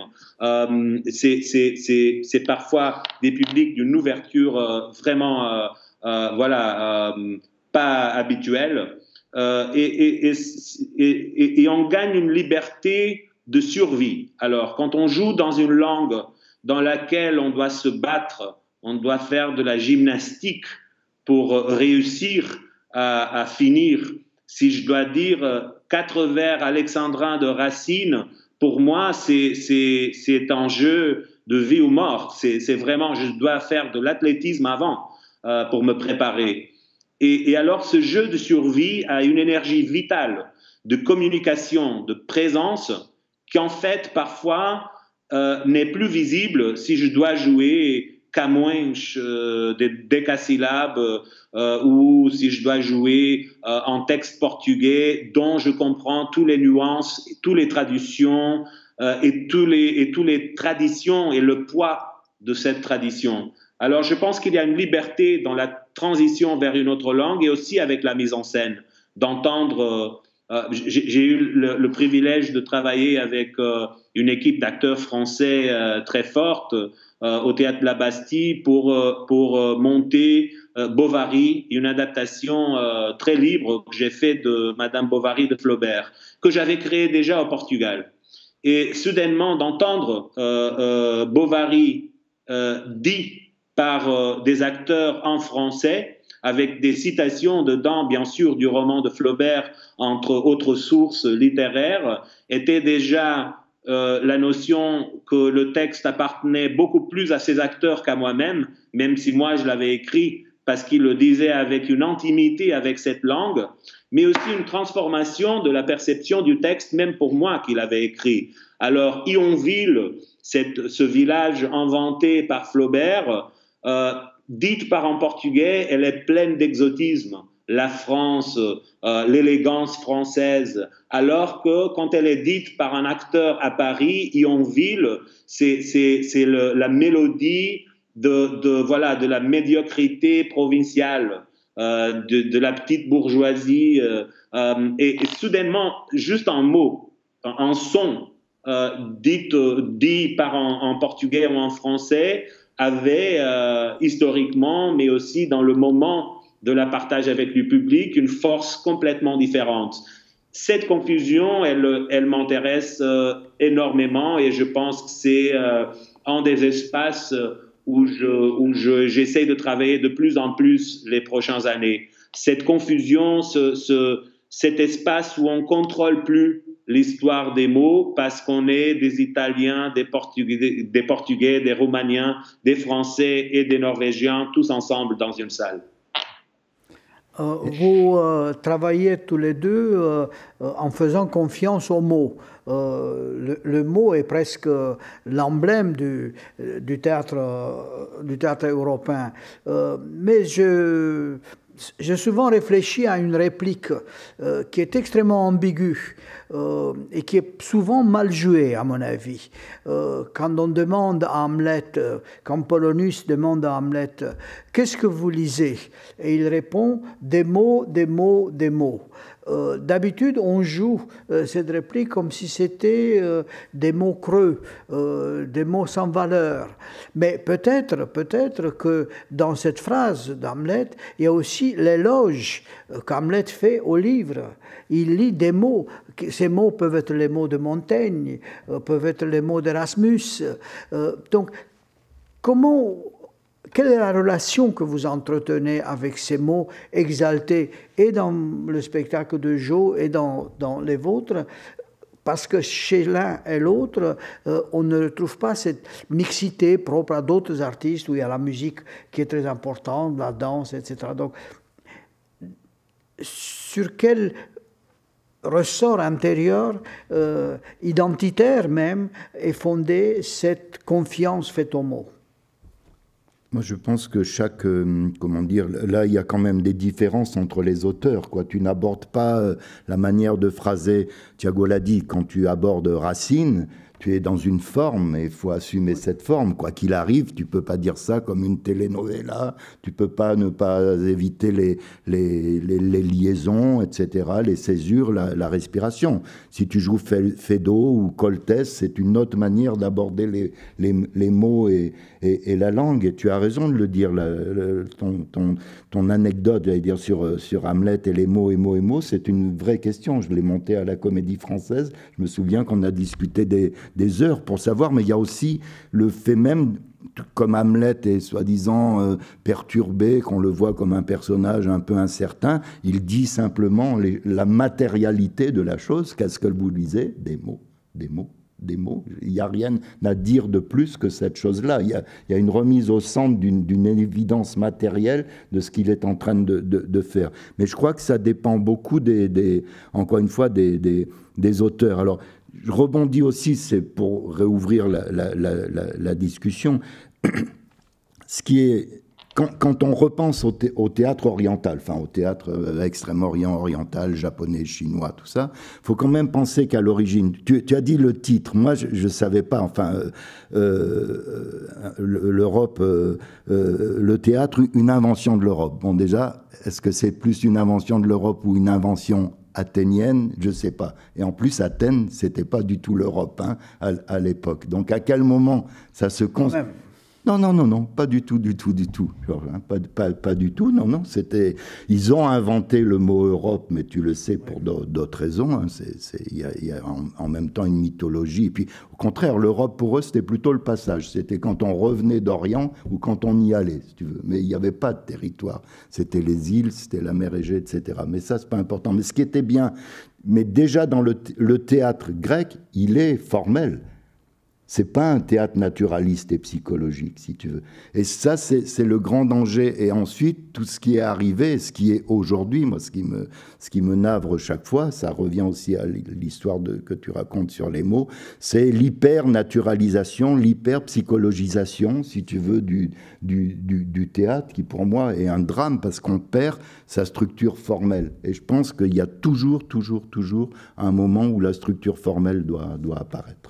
C'est parfois des publics d'une ouverture vraiment, voilà, pas habituelle. Et on gagne une liberté de survie. Alors, quand on joue dans une langue dans laquelle on doit se battre, on doit faire de la gymnastique pour réussir à finir, si je dois dire 4 vers alexandrins de Racine, pour moi, c'est un jeu de vie ou mort. C'est vraiment, je dois faire de l'athlétisme avant pour me préparer. Et alors, ce jeu de survie a une énergie vitale de communication, de présence, qui en fait, parfois, n'est plus visible si je dois jouer Camões, des décasyllabes, ou si je dois jouer en texte portugais dont je comprends toutes les nuances, toutes les traductions et tous les traditions et le poids de cette tradition. Alors, je pense qu'il y a une liberté dans la transition vers une autre langue et aussi avec la mise en scène, d'entendre. J'ai eu le privilège de travailler avec une équipe d'acteurs français très forte au Théâtre de la Bastille pour monter Bovary, une adaptation très libre que j'ai faite de Madame Bovary de Flaubert, que j'avais créée déjà au Portugal. Et soudainement, d'entendre Bovary dit par des acteurs en français, avec des citations dedans, bien sûr, du roman de Flaubert, entre autres sources littéraires, était déjà la notion que le texte appartenait beaucoup plus à ces acteurs qu'à moi-même, même si moi je l'avais écrit parce qu'il le disait avec une intimité avec cette langue, mais aussi une transformation de la perception du texte, même pour moi qui l'avais écrit. Alors, Yonville, ce village inventé par Flaubert, dite par un portugais, elle est pleine d'exotisme. La France, l'élégance française, alors que quand elle est dite par un acteur à Paris, Yonville, c'est la mélodie de la médiocrité provinciale, de la petite bourgeoisie, et soudainement, juste un mot, un son, dit par un portugais ou en français, avait historiquement, mais aussi dans le moment de la partage avec le public, une force complètement différente. Cette confusion, elle m'intéresse énormément et je pense que c'est un des espaces où j'essaie de travailler de plus en plus les prochaines années. Cette confusion, cet espace où on ne contrôle plus l'histoire des mots parce qu'on est des Italiens, des Portugais, des Roumaniens, des Français et des Norvégiens, tous ensemble dans une salle. Vous travaillez tous les deux en faisant confiance aux mots. Le mot est presque l'emblème du théâtre européen. Mais j'ai souvent réfléchi à une réplique qui est extrêmement ambiguë et qui est souvent mal jouée, à mon avis. Quand on demande à Hamlet, quand Polonius demande à Hamlet « Qu'est-ce que vous lisez ?» Et il répond « Des mots, des mots, des mots ». D'habitude, on joue cette réplique comme si c'était des mots creux, des mots sans valeur. Mais peut-être que dans cette phrase d'Hamlet, il y a aussi l'éloge qu'Hamlet fait au livre. Il lit des mots. Ces mots peuvent être les mots de Montaigne, peuvent être les mots d'Erasmus. Donc, quelle est la relation que vous entretenez avec ces mots exaltés et dans le spectacle de Joe et dans les vôtres? Parce que chez l'un et l'autre, on ne retrouve pas cette mixité propre à d'autres artistes où il y a la musique qui est très importante, la danse, etc. Donc, sur quel ressort intérieur, identitaire même, est fondée cette confiance faite aux mots? Moi, je pense que chaque, comment dire, là, il y a quand même des différences entre les auteurs, quoi. Tu n'abordes pas la manière de phraser. Thiago l'a dit, quand tu abordes Racine, tu es dans une forme et il faut assumer cette forme. Quoi qu'il arrive, tu peux pas dire ça comme une telenovela, tu peux pas ne pas éviter les liaisons, etc., les césures, la respiration. Si tu joues Feydeau ou Coltès, c'est une autre manière d'aborder les mots et la langue. Et tu as raison de le dire, ton anecdote, j'allais dire, sur Hamlet et les mots, c'est une vraie question. Je l'ai monté à la Comédie Française. Je me souviens qu'on a discuté des heures pour savoir, mais il y a aussi le fait même, comme Hamlet est soi-disant perturbé, qu'on le voit comme un personnage un peu incertain, il dit simplement la matérialité de la chose. Qu'est-ce que vous lisez? Des mots. Il n'y a rien à dire de plus que cette chose-là. Il y a une remise au centre d'une évidence matérielle de ce qu'il est en train de faire. Mais je crois que ça dépend beaucoup, encore une fois, des auteurs. Alors, je rebondis aussi, c'est pour réouvrir la discussion. Ce qui est... Quand on repense au théâtre oriental, enfin au théâtre Extrême-Orient, oriental, japonais, chinois, tout ça, il faut quand même penser qu'à l'origine, tu as dit le titre, moi je ne savais pas, enfin, l'Europe, le théâtre, une invention de l'Europe. Bon déjà, est-ce que c'est plus une invention de l'Europe ou une invention athénienne? Je ne sais pas. Et en plus, Athènes, ce n'était pas du tout l'Europe à l'époque. Donc à quel moment ça se construit? Non, pas du tout, pas du tout, non, c'était... Ils ont inventé le mot Europe, mais tu le sais, pour d'autres raisons, hein, il y a en même temps une mythologie, et puis au contraire, l'Europe pour eux, c'était plutôt le passage, c'était quand on revenait d'Orient, ou quand on y allait, si tu veux, mais il n'y avait pas de territoire, c'était les îles, c'était la mer Égée, etc., mais ça, c'est pas important, mais ce qui était bien, mais déjà dans le théâtre grec, il est formel. C'est pas un théâtre naturaliste et psychologique, si tu veux. Et ça, c'est le grand danger. Et ensuite, tout ce qui est arrivé, ce qui est aujourd'hui, moi, ce qui me navre chaque fois, ça revient aussi à l'histoire que tu racontes sur les mots, c'est l'hyper-naturalisation, l'hyper-psychologisation, si tu veux, du théâtre, qui pour moi est un drame, parce qu'on perd sa structure formelle. Et je pense qu'il y a toujours un moment où la structure formelle doit apparaître.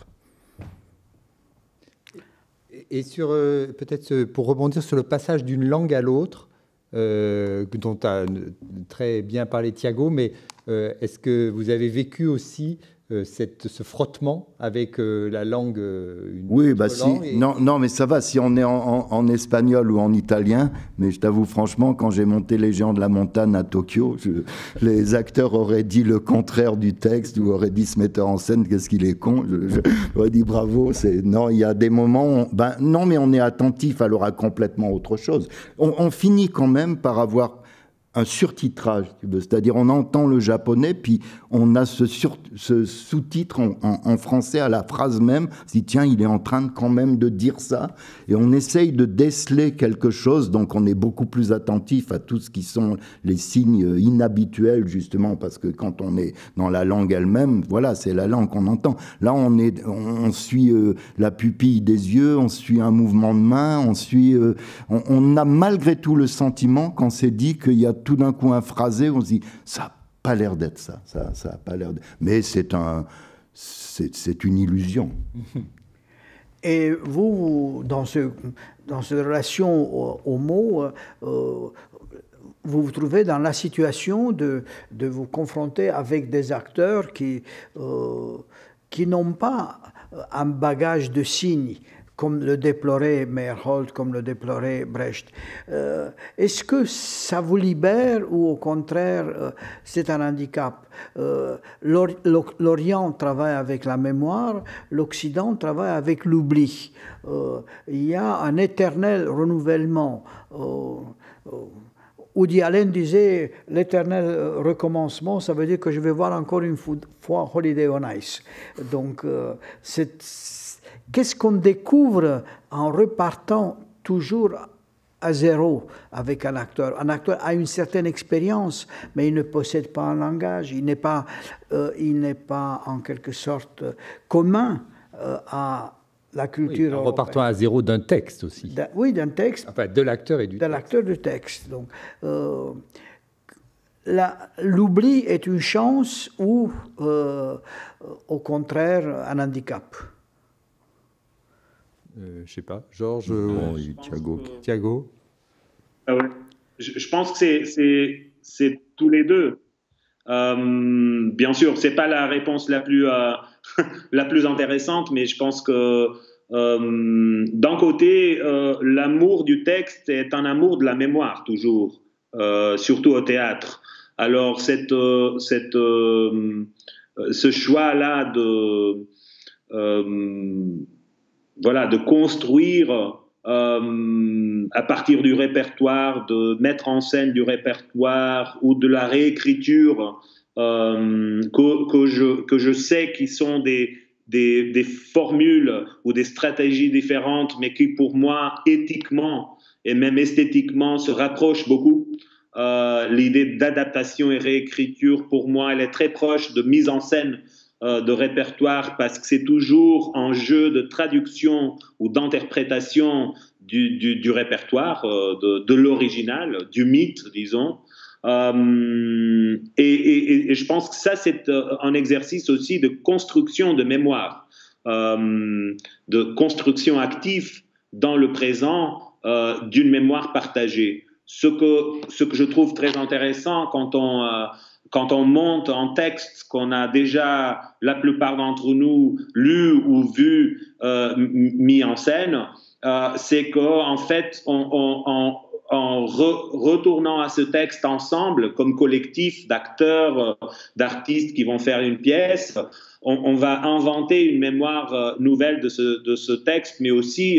Et sur, peut-être pour rebondir sur le passage d'une langue à l'autre, dont tu as très bien parlé Thiago, mais est-ce que vous avez vécu aussi ce frottement avec la langue Oui, bah si. Non, mais ça va, si on est en espagnol ou en italien, mais je t'avoue franchement, quand j'ai monté Les Géants de la Montagne à Tokyo, les acteurs auraient dit le contraire du texte, ou auraient dit ce metteur en scène, qu'est-ce qu'il est con, j'aurais dit bravo, non, il y a des moments, non, mais on est attentif alors à complètement autre chose. On finit quand même par avoir un surtitrage, c'est-à-dire on entend le japonais, puis on a ce sous-titre en français à la phrase même, on se dit tiens, il est en train quand même de dire ça, et on essaye de déceler quelque chose, donc on est beaucoup plus attentif à tout ce qui sont les signes inhabituels, justement, parce que quand on est dans la langue elle-même, voilà, c'est la langue qu'on entend. Là, on suit la pupille des yeux, on suit un mouvement de main, on a malgré tout le sentiment, quand c'est dit qu'il y a tout d'un coup un phrasé, on se dit ça n'a pas l'air d'être ça a pas l'air mais c'est une illusion. Et vous, dans cette relation aux mots, vous vous trouvez dans la situation de vous confronter avec des acteurs qui n'ont pas un bagage de signes, comme le déplorait Meyerhold, comme le déplorait Brecht. Est-ce que ça vous libère ou au contraire c'est un handicap? L'Orient travaille avec la mémoire, l'Occident travaille avec l'oubli. Il y a un éternel renouvellement. Woody Allen disait l'éternel recommencement, ça veut dire que je vais voir encore une fois Holiday on Ice. Donc qu'est-ce qu'on découvre en repartant toujours à zéro avec un acteur? Un acteur a une certaine expérience, mais il ne possède pas un langage, il n'est pas en quelque sorte commun à la culture en repartant à zéro d'un texte aussi. Oui, d'un texte. Enfin, de l'acteur et du texte. De l'acteur du texte. Donc, l'oubli est une chance ou, au contraire, un handicap? Je ne sais pas. Georges Thiago. Ah ouais. Je pense que c'est tous les deux. Bien sûr, c'est pas la réponse la plus intéressante, mais je pense que d'un côté, l'amour du texte est un amour de la mémoire toujours, surtout au théâtre. Alors ce choix-là de construire à partir du répertoire, de mettre en scène du répertoire ou de la réécriture que je sais qui sont des formules ou des stratégies différentes, mais qui pour moi, éthiquement et même esthétiquement, se rapprochent beaucoup. L'idée d'adaptation et réécriture, pour moi, elle est très proche de mise en scène de répertoire, parce que c'est toujours un jeu de traduction ou d'interprétation du répertoire, de l'original, du mythe, disons. Et je pense que ça, c'est un exercice aussi de construction de mémoire, de construction active dans le présent d'une mémoire partagée. Ce que je trouve très intéressant quand on monte un texte qu'on a déjà, la plupart d'entre nous, lu ou vu, mis en scène, c'est qu'en fait, en retournant à ce texte ensemble, comme collectif d'acteurs, d'artistes qui vont faire une pièce, on va inventer une mémoire nouvelle de ce texte, mais aussi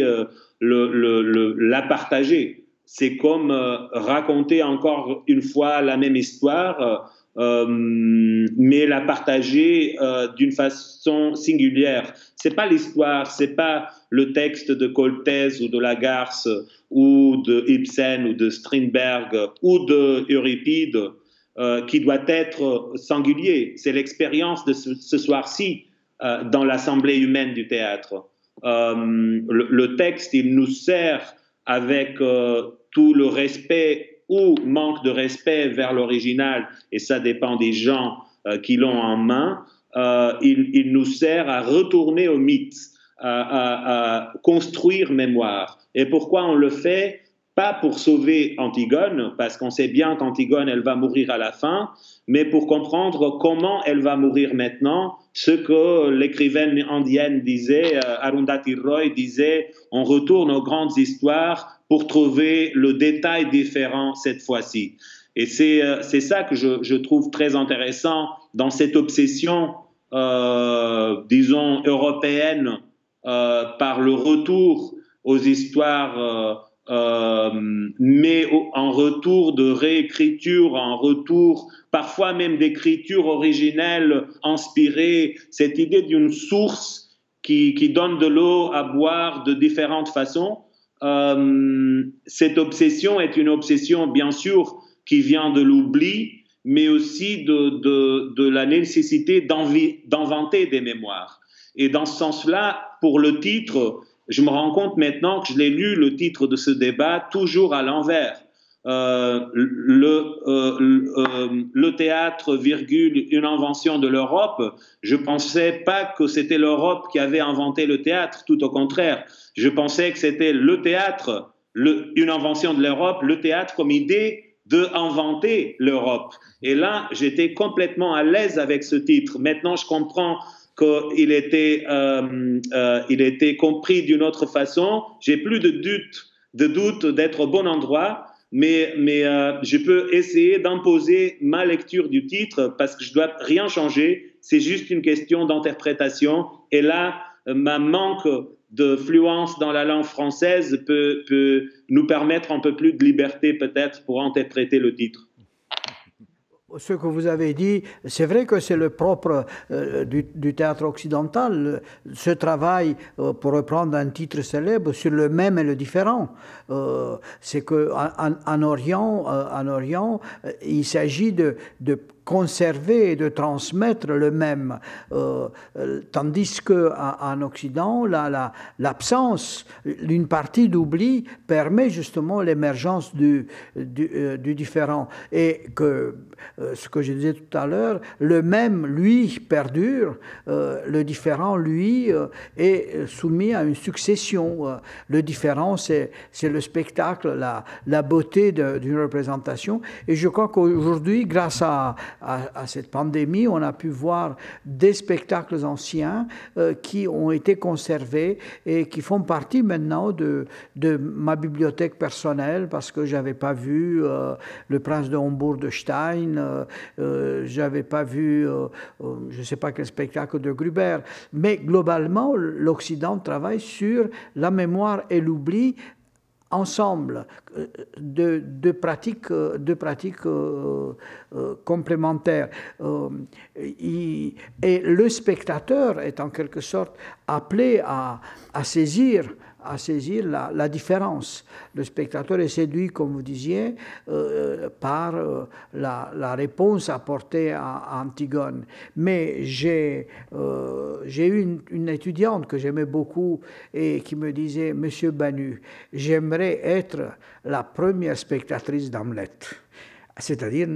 la partager. C'est comme raconter encore une fois la même histoire, mais la partager d'une façon singulière. C'est pas l'histoire, c'est pas le texte de Coltès ou de Lagarce ou de Ibsen ou de Strindberg ou de Euripide qui doit être singulier. C'est l'expérience de ce soir-ci dans l'assemblée humaine du théâtre. Le texte, il nous sert avec tout le respect ou manque de respect vers l'original, et ça dépend des gens qui l'ont en main, il nous sert à retourner au mythe, à construire mémoire. Et pourquoi on le fait? Pas pour sauver Antigone, parce qu'on sait bien qu'Antigone, elle va mourir à la fin, mais pour comprendre comment elle va mourir maintenant, ce que l'écrivaine indienne disait, Arundhati Roy disait, on retourne aux grandes histoires pour trouver le détail différent cette fois-ci. Et c'est ça que je trouve très intéressant dans cette obsession, disons, européenne, par le retour aux histoires, mais en retour de réécriture, en retour parfois même d'écriture originelle inspirée, cette idée d'une source qui donne de l'eau à boire de différentes façons. Cette obsession est une obsession, bien sûr, qui vient de l'oubli, mais aussi de la nécessité d'inventer des mémoires. Et dans ce sens-là, pour le titre, je me rends compte maintenant que je l'ai lu, le titre de ce débat, toujours à l'envers. Le théâtre, virgule, une invention de l'Europe. Je pensais pas que c'était l'Europe qui avait inventé le théâtre, tout au contraire. Je pensais que c'était le théâtre, une invention de l'Europe, le théâtre comme idée d'inventer l'Europe. Et là, j'étais complètement à l'aise avec ce titre. Maintenant, je comprends qu'il était compris d'une autre façon. J'ai plus de doute d'être au bon endroit, mais je peux essayer d'imposer ma lecture du titre parce que je dois rien changer. C'est juste une question d'interprétation. Et là, ma manque de fluence dans la langue française peut nous permettre un peu plus de liberté peut-être pour interpréter le titre. Ce que vous avez dit, c'est vrai que c'est le propre du théâtre occidental, ce travail, pour reprendre un titre célèbre, sur le même et le différent. C'est qu'en Orient, il s'agit de conserver et de transmettre le même. Tandis qu'en Occident, l'absence, une partie d'oubli permet justement l'émergence du différent. Et que, ce que je disais tout à l'heure, le même, lui, perdure, le différent, lui, est soumis à une succession. Le différent, c'est le spectacle, la beauté d'une représentation. Et je crois qu'aujourd'hui, grâce à cette pandémie, on a pu voir des spectacles anciens qui ont été conservés et qui font partie maintenant de ma bibliothèque personnelle, parce que j'avais pas vu Le Prince de Hombourg de Stein, j'avais pas vu je sais pas quel spectacle de Gruber, mais globalement l'Occident travaille sur la mémoire et l'oubli ensemble, de pratiques complémentaires. Et le spectateur est en quelque sorte appelé à saisir la différence. Le spectateur est séduit, comme vous disiez, par la réponse apportée à Antigone. Mais j'ai eu une étudiante que j'aimais beaucoup et qui me disait: Monsieur Banu, j'aimerais être la première spectatrice d'Hamlet. C'est-à-dire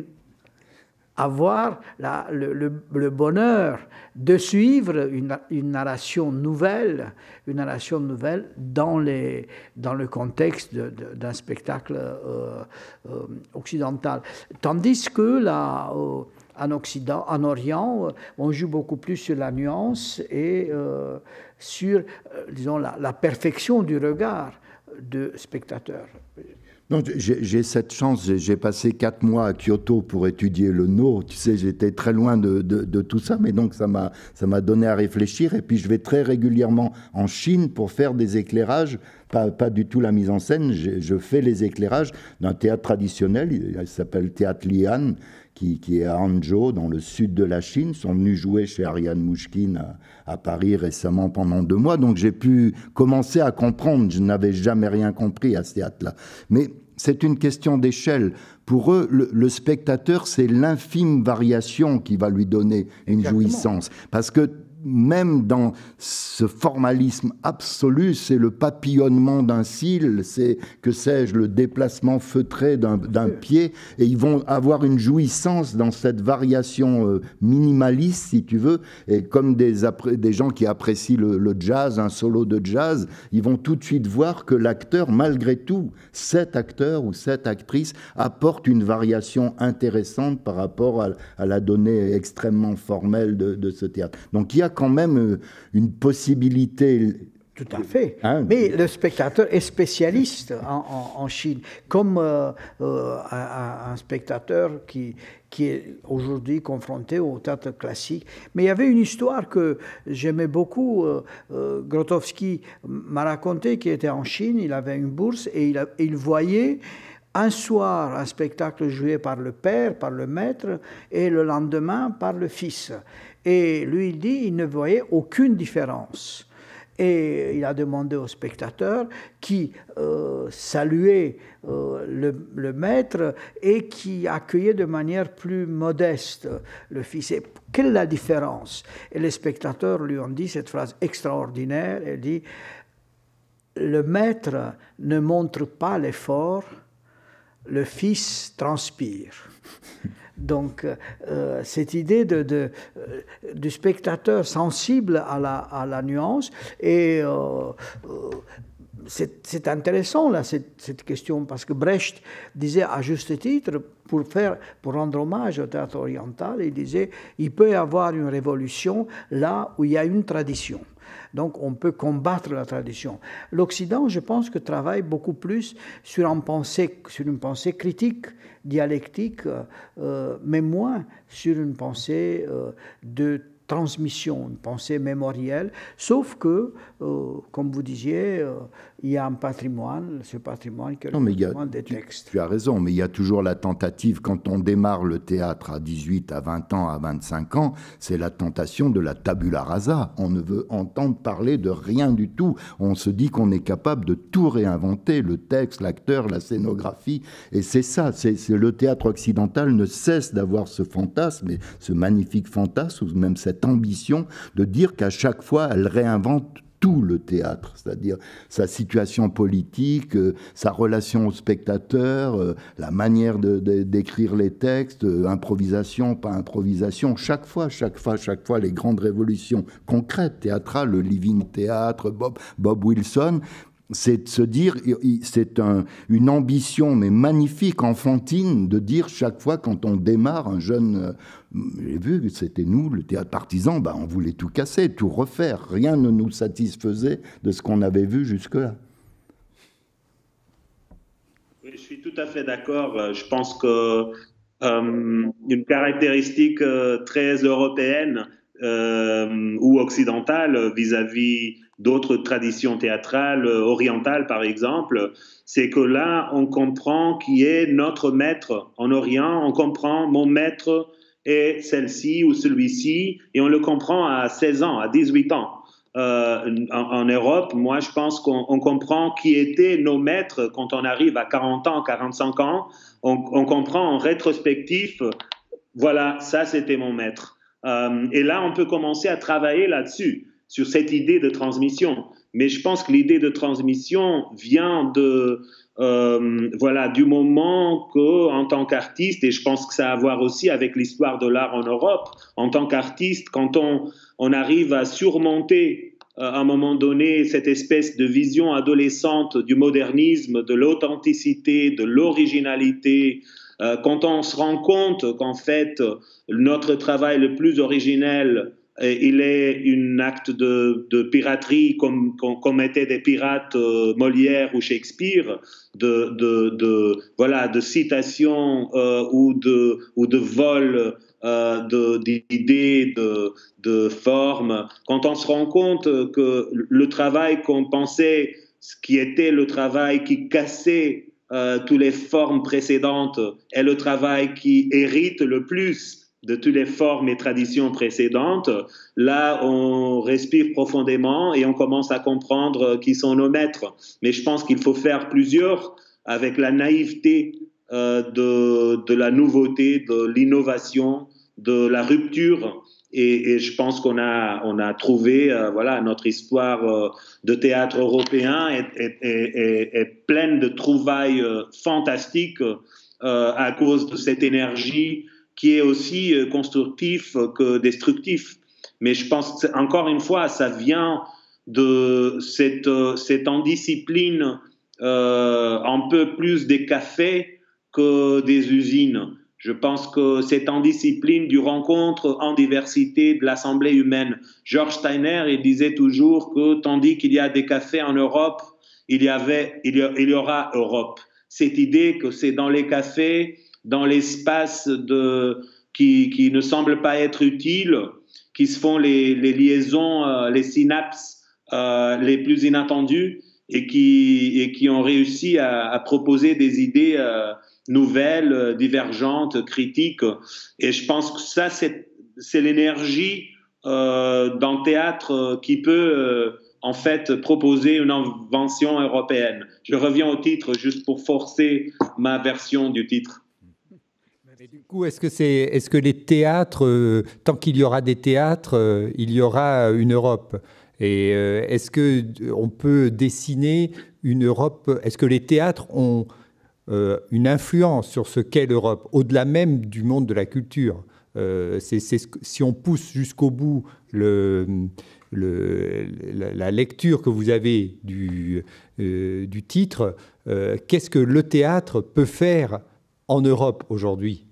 avoir le bonheur de suivre une narration nouvelle dans le contexte d'un spectacle occidental. Tandis que en Occident, en Orient, on joue beaucoup plus sur la nuance et sur, disons, la perfection du regard de spectateur. Non, j'ai cette chance, j'ai passé 4 mois à Kyoto pour étudier le No. Tu sais, j'étais très loin de tout ça, mais donc ça m'a donné à réfléchir. Et puis je vais très régulièrement en Chine pour faire des éclairages, pas du tout la mise en scène. Je fais les éclairages d'un théâtre traditionnel, il s'appelle Théâtre Lian, qui est à Hangzhou, dans le sud de la Chine. Ils sont venus jouer chez Ariane Mouchkine à Paris récemment pendant 2 mois. Donc j'ai pu commencer à comprendre. Je n'avais jamais rien compris à ce théâtre-là. Mais c'est une question d'échelle. Pour eux, le spectateur, c'est l'infime variation qui va lui donner une jouissance. Parce que même dans ce formalisme absolu, c'est le papillonnement d'un cil, c'est, que sais-je, le déplacement feutré d'un pied, et ils vont avoir une jouissance dans cette variation minimaliste, si tu veux, et comme des gens qui apprécient le jazz, un solo de jazz, ils vont tout de suite voir que l'acteur, malgré tout, cet acteur ou cette actrice apporte une variation intéressante par rapport à la donnée extrêmement formelle de ce théâtre. Donc il y a quand même une possibilité. Tout à fait. Hein? Mais le spectateur est spécialiste en Chine, comme un spectateur qui est aujourd'hui confronté au théâtre classique. Mais il y avait une histoire que j'aimais beaucoup. Grotowski m'a raconté qu'il était en Chine, il avait une bourse et il voyait un soir un spectacle joué par le père, par le maître, et le lendemain par le fils. Et lui, il dit, il ne voyait aucune différence. Et il a demandé au spectateur qui saluait le maître et qui accueillait de manière plus modeste le fils. Et quelle est la différence? Et les spectateurs lui ont dit cette phrase extraordinaire. Il dit, le maître ne montre pas l'effort, le fils transpire. Donc, cette idée du spectateur sensible à la nuance, et c'est intéressant, là, cette question, parce que Brecht disait à juste titre, pour rendre hommage au théâtre oriental, il disait il peut y avoir une révolution là où il y a une tradition. Donc, on peut combattre la tradition. L'Occident, je pense, que travaille beaucoup plus sur une pensée critique, dialectique, mais moins sur une pensée de transmission, une pensée mémorielle, sauf que, comme vous disiez, il y a un patrimoine, ce patrimoine qui est le patrimoine des textes. Tu as raison, mais il y a toujours la tentative, quand on démarre le théâtre à 18, à 20 ans, à 25 ans, c'est la tentation de la tabula rasa. On ne veut entendre parler de rien du tout. On se dit qu'on est capable de tout réinventer, le texte, l'acteur, la scénographie, et c'est ça, le théâtre occidental ne cesse d'avoir ce fantasme, ce magnifique fantasme, ou même cette ambition de dire qu'à chaque fois, elle réinvente tout le théâtre, c'est-à-dire sa situation politique, sa relation au spectateur, la manière d'écrire les textes, improvisation, pas improvisation, chaque fois, les grandes révolutions concrètes, théâtrales, le Living Theatre, Bob Wilson, c'est de se dire, c'est une ambition, mais magnifique, enfantine, de dire chaque fois quand on démarre un jeune... J'ai vu, c'était nous, le théâtre partisan, on voulait tout casser, tout refaire. Rien ne nous satisfaisait de ce qu'on avait vu jusque-là. Oui, je suis tout à fait d'accord. Je pense que une caractéristique très européenne ou occidentale vis-à-vis d'autres traditions théâtrales, orientales par exemple, c'est que là, on comprend qui est notre maître en Orient, on comprend mon maître est celle-ci ou celui-ci, et on le comprend à 16 ans, à 18 ans. En Europe, moi, je pense qu'on comprend qui étaient nos maîtres quand on arrive à 40 ans, 45 ans. On comprend en rétrospectif, voilà, ça, c'était mon maître. Et là, on peut commencer à travailler là-dessus, sur cette idée de transmission. Mais je pense que l'idée de transmission vient du moment qu'en tant qu'artiste, et je pense que ça a à voir aussi avec l'histoire de l'art en Europe, en tant qu'artiste, quand on arrive à surmonter à un moment donné cette espèce de vision adolescente du modernisme, de l'authenticité, de l'originalité, quand on se rend compte qu'en fait, notre travail le plus originel, il est un acte de piraterie comme étaient des pirates Molière ou Shakespeare, de citations ou de vol d'idées, de formes. Quand on se rend compte que le travail qu'on pensait, ce qui était le travail qui cassait toutes les formes précédentes, est le travail qui hérite le plus de toutes les formes et traditions précédentes, là, on respire profondément et on commence à comprendre qui sont nos maîtres. Mais je pense qu'il faut faire plusieurs avec la naïveté de la nouveauté, de l'innovation, de la rupture. Et je pense qu'on a trouvé, notre histoire de théâtre européen est pleine de trouvailles fantastiques à cause de cette énergie qui est aussi constructif que destructif. Mais je pense, encore une fois, ça vient de cette indiscipline un peu plus des cafés que des usines. Je pense que cette indiscipline du rencontre en diversité de l'assemblée humaine. George Steiner, il disait toujours que tandis qu'il y a des cafés en Europe, il y aura Europe. Cette idée que c'est dans les cafés, dans l'espace qui ne semble pas être utile, qui se font les liaisons, les synapses les plus inattendues et qui ont réussi à proposer des idées nouvelles, divergentes, critiques. Et je pense que ça, c'est l'énergie d'un théâtre qui peut en fait proposer une invention européenne. Je reviens au titre juste pour forcer ma version du titre. Et du coup, est-ce que les théâtres, tant qu'il y aura des théâtres, il y aura une Europe? Et est-ce qu'on peut dessiner une Europe? Est-ce que les théâtres ont une influence sur ce qu'est l'Europe, au-delà même du monde de la culture? Si on pousse jusqu'au bout la lecture que vous avez du titre, qu'est-ce que le théâtre peut faire en Europe aujourd'hui?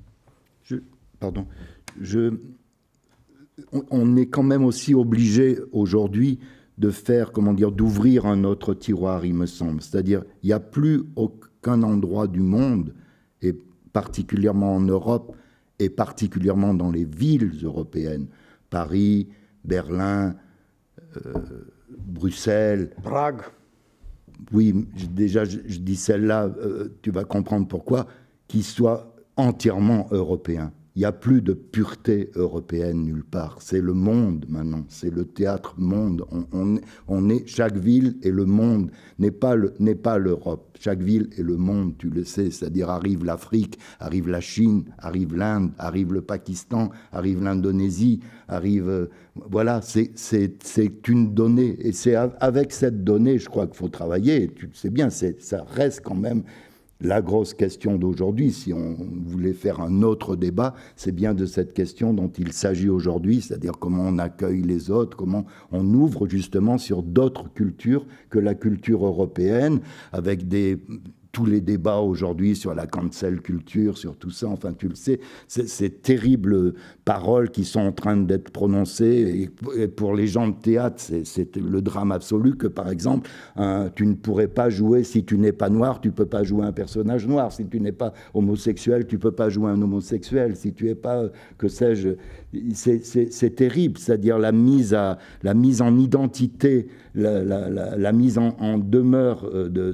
On est quand même aussi obligé aujourd'hui de faire, d'ouvrir un autre tiroir, il me semble. C'est-à-dire, il n'y a plus aucun endroit du monde, et particulièrement en Europe, et particulièrement dans les villes européennes, Paris, Berlin, Bruxelles. Prague. Oui, déjà, je dis celle-là, tu vas comprendre pourquoi, qui soit entièrement européen. Il n'y a plus de pureté européenne nulle part. C'est le monde maintenant, c'est le théâtre monde. On est, chaque ville et le monde n'est pas l'Europe. Chaque ville est le monde, tu le sais. C'est-à-dire arrive l'Afrique, arrive la Chine, arrive l'Inde, arrive le Pakistan, arrive l'Indonésie, arrive... voilà, c'est une donnée. Et c'est avec cette donnée, je crois qu'il faut travailler. Tu le sais bien, ça reste quand même... La grosse question d'aujourd'hui, si on voulait faire un autre débat, c'est bien de cette question dont il s'agit aujourd'hui, c'est-à-dire comment on accueille les autres, comment on ouvre justement sur d'autres cultures que la culture européenne, avec tous les débats aujourd'hui sur la cancel culture, sur tout ça, enfin tu le sais, ces terribles paroles qui sont en train d'être prononcées, et pour les gens de théâtre, c'est le drame absolu que par exemple, tu ne pourrais pas jouer, si tu n'es pas noir, tu ne peux pas jouer un personnage noir, si tu n'es pas homosexuel, tu ne peux pas jouer un homosexuel, si tu n'es pas, que sais-je, c'est terrible, c'est-à-dire la mise en identité, la mise en demeure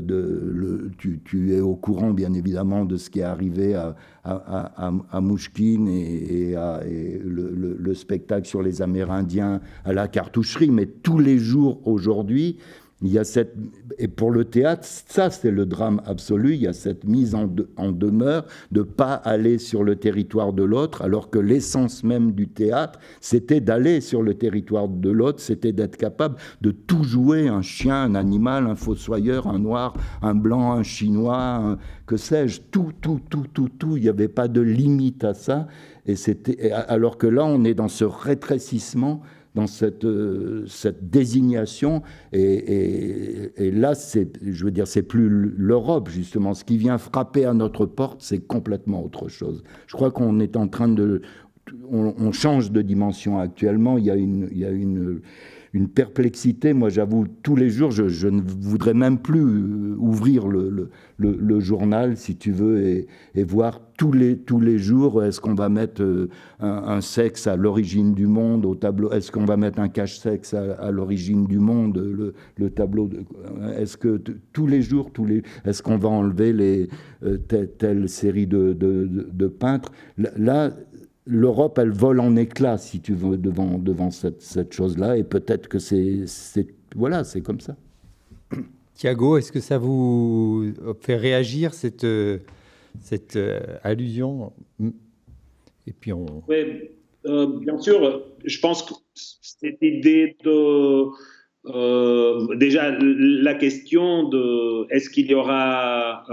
tu es au courant, bien évidemment, de ce qui est arrivé à Mouchkine et le spectacle sur les Amérindiens à la cartoucherie. Mais tous les jours, aujourd'hui, il y a cette... Et pour le théâtre, ça, c'est le drame absolu. Il y a cette mise en demeure de ne pas aller sur le territoire de l'autre, alors que l'essence même du théâtre, c'était d'aller sur le territoire de l'autre, c'était d'être capable de tout jouer, un chien, un animal, un fossoyeur, un noir, un blanc, un chinois, que sais-je, tout. Il n'y avait pas de limite à ça. Alors que là, on est dans ce rétrécissement, dans cette désignation, et là, je veux dire, c'est plus l'Europe, justement. Ce qui vient frapper à notre porte, c'est complètement autre chose. Je crois qu'on est en train de... On change de dimension actuellement. Il y a une perplexité. Moi, j'avoue, tous les jours, je ne voudrais même plus ouvrir le journal, si tu veux, et voir tous les jours, est-ce qu'on va mettre un sexe à l'origine du monde au tableau, est-ce qu'on va mettre un cache-sexe à l'origine du monde, le tableau, est-ce que tous les jours, est-ce qu'on va enlever telle série de peintres? Là, l'Europe, elle vole en éclats, si tu veux, devant cette chose-là, et peut-être que voilà, c'est comme ça. Thiago, est-ce que ça vous fait réagir, cette allusion? Et puis Oui, bien sûr, je pense que cette idée de... déjà, la question de est-ce qu'il y aura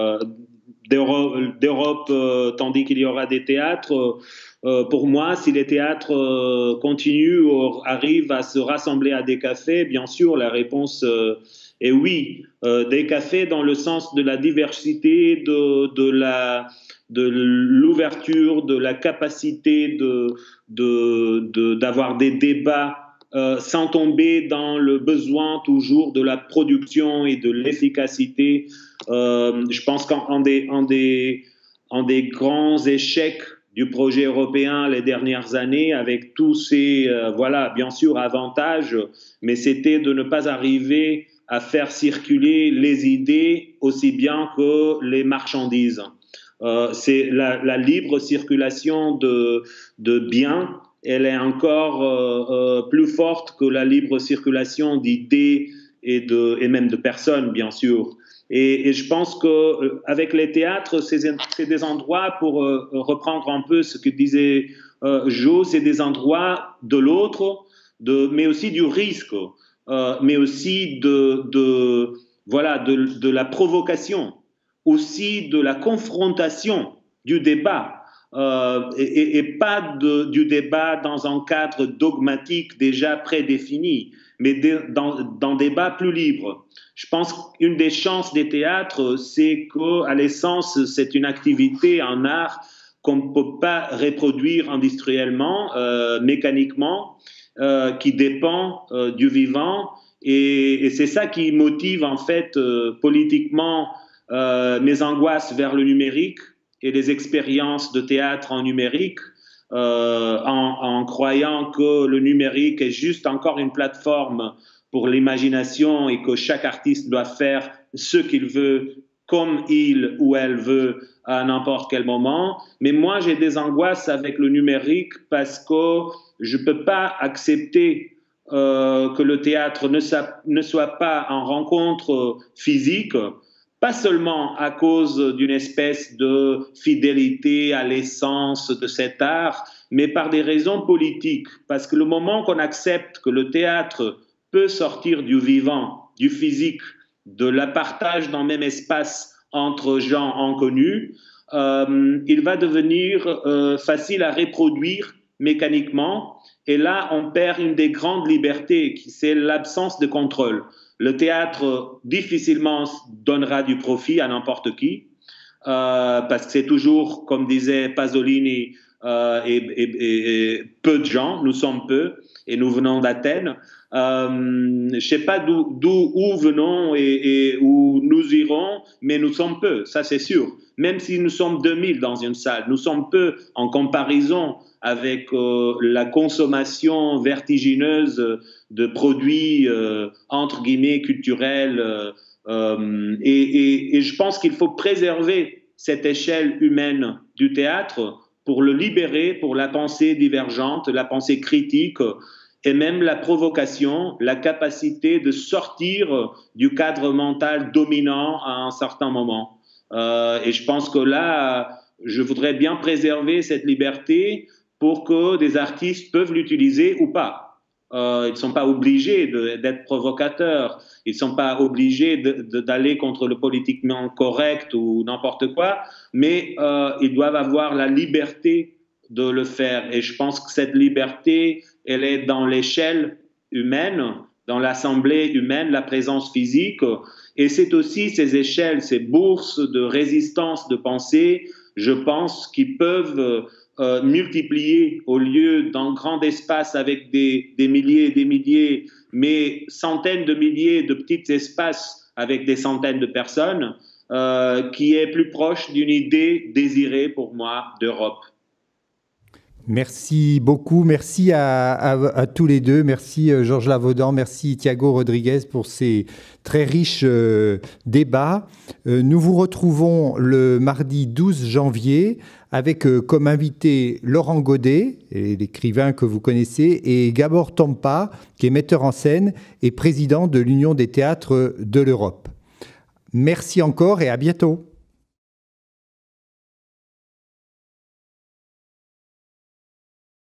d'Europe tandis qu'il y aura des théâtres, pour moi, si les théâtres continuent ou arrivent à se rassembler à des cafés, bien sûr, la réponse est oui. Des cafés dans le sens de la diversité, de l'ouverture, de la capacité d'avoir des débats sans tomber dans le besoin toujours de la production et de l'efficacité. Je pense qu'en des grands échecs du projet européen les dernières années, avec tous ces, voilà, bien sûr, avantages, mais c'était de ne pas arriver à faire circuler les idées aussi bien que les marchandises. C'est la libre circulation de biens, elle est encore plus forte que la libre circulation d'idées et même de personnes, bien sûr. Et je pense qu'avec les théâtres, c'est des endroits, pour reprendre un peu ce que disait Jo, c'est des endroits de l'autre, mais aussi du risque, mais aussi voilà, de la provocation, aussi de la confrontation, du débat. Et pas du débat dans un cadre dogmatique déjà prédéfini, mais dans débat plus libre. Je pense qu'une des chances des théâtres, c'est qu'à l'essence, c'est une activité, un art qu'on ne peut pas reproduire industriellement, mécaniquement, qui dépend du vivant. Et c'est ça qui motive en fait politiquement mes angoisses vers le numérique et les expériences de théâtre en numérique, en croyant que le numérique est juste encore une plateforme pour l'imagination et que chaque artiste doit faire ce qu'il veut, comme il ou elle veut, à n'importe quel moment. Mais moi, j'ai des angoisses avec le numérique parce que je ne peux pas accepter que le théâtre ne soit pas en rencontre physique, pas seulement à cause d'une espèce de fidélité à l'essence de cet art, mais par des raisons politiques. Parce que le moment qu'on accepte que le théâtre peut sortir du vivant, du physique, de la partage dans le même espace entre gens inconnus, il va devenir facile à reproduire mécaniquement. Et là, on perd une des grandes libertés, qui c'est l'absence de contrôle. Le théâtre difficilement donnera du profit à n'importe qui, parce que c'est toujours, comme disait Pasolini, et peu de gens, nous sommes peu, et nous venons d'Athènes. Je ne sais pas où venons et où nous irons, mais nous sommes peu, ça c'est sûr. Même si nous sommes 2000 dans une salle, nous sommes peu en comparaison avec la consommation vertigineuse de produits, entre guillemets, culturels. Et je pense qu'il faut préserver cette échelle humaine du théâtre pour le libérer, pour la pensée divergente, la pensée critique, et même la provocation, la capacité de sortir du cadre mental dominant à un certain moment. Et je pense que là, je voudrais bien préserver cette liberté pour que des artistes peuvent l'utiliser ou pas. Ils ne sont pas obligés d'être provocateurs, ils ne sont pas obligés d'aller contre le politiquement correct ou n'importe quoi, mais ils doivent avoir la liberté de le faire. Et je pense que cette liberté, elle est dans l'échelle humaine, dans l'assemblée humaine, la présence physique. Et c'est aussi ces échelles, ces bourses de résistance de pensée, je pense, qui peuvent multiplier, au lieu d'un grand espace avec des milliers et des milliers, mais centaines de milliers de petits espaces avec des centaines de personnes, qui est plus proche d'une idée désirée pour moi d'Europe. Merci beaucoup, merci à tous les deux, merci Georges Lavaudan, merci Thiago Rodriguez pour ces très riches débats. Nous vous retrouvons le mardi 12 janvier avec comme invité Laurent Godet, l'écrivain que vous connaissez, et Gabor Tompa, qui est metteur en scène et président de l'Union des théâtres de l'Europe. Merci encore et à bientôt.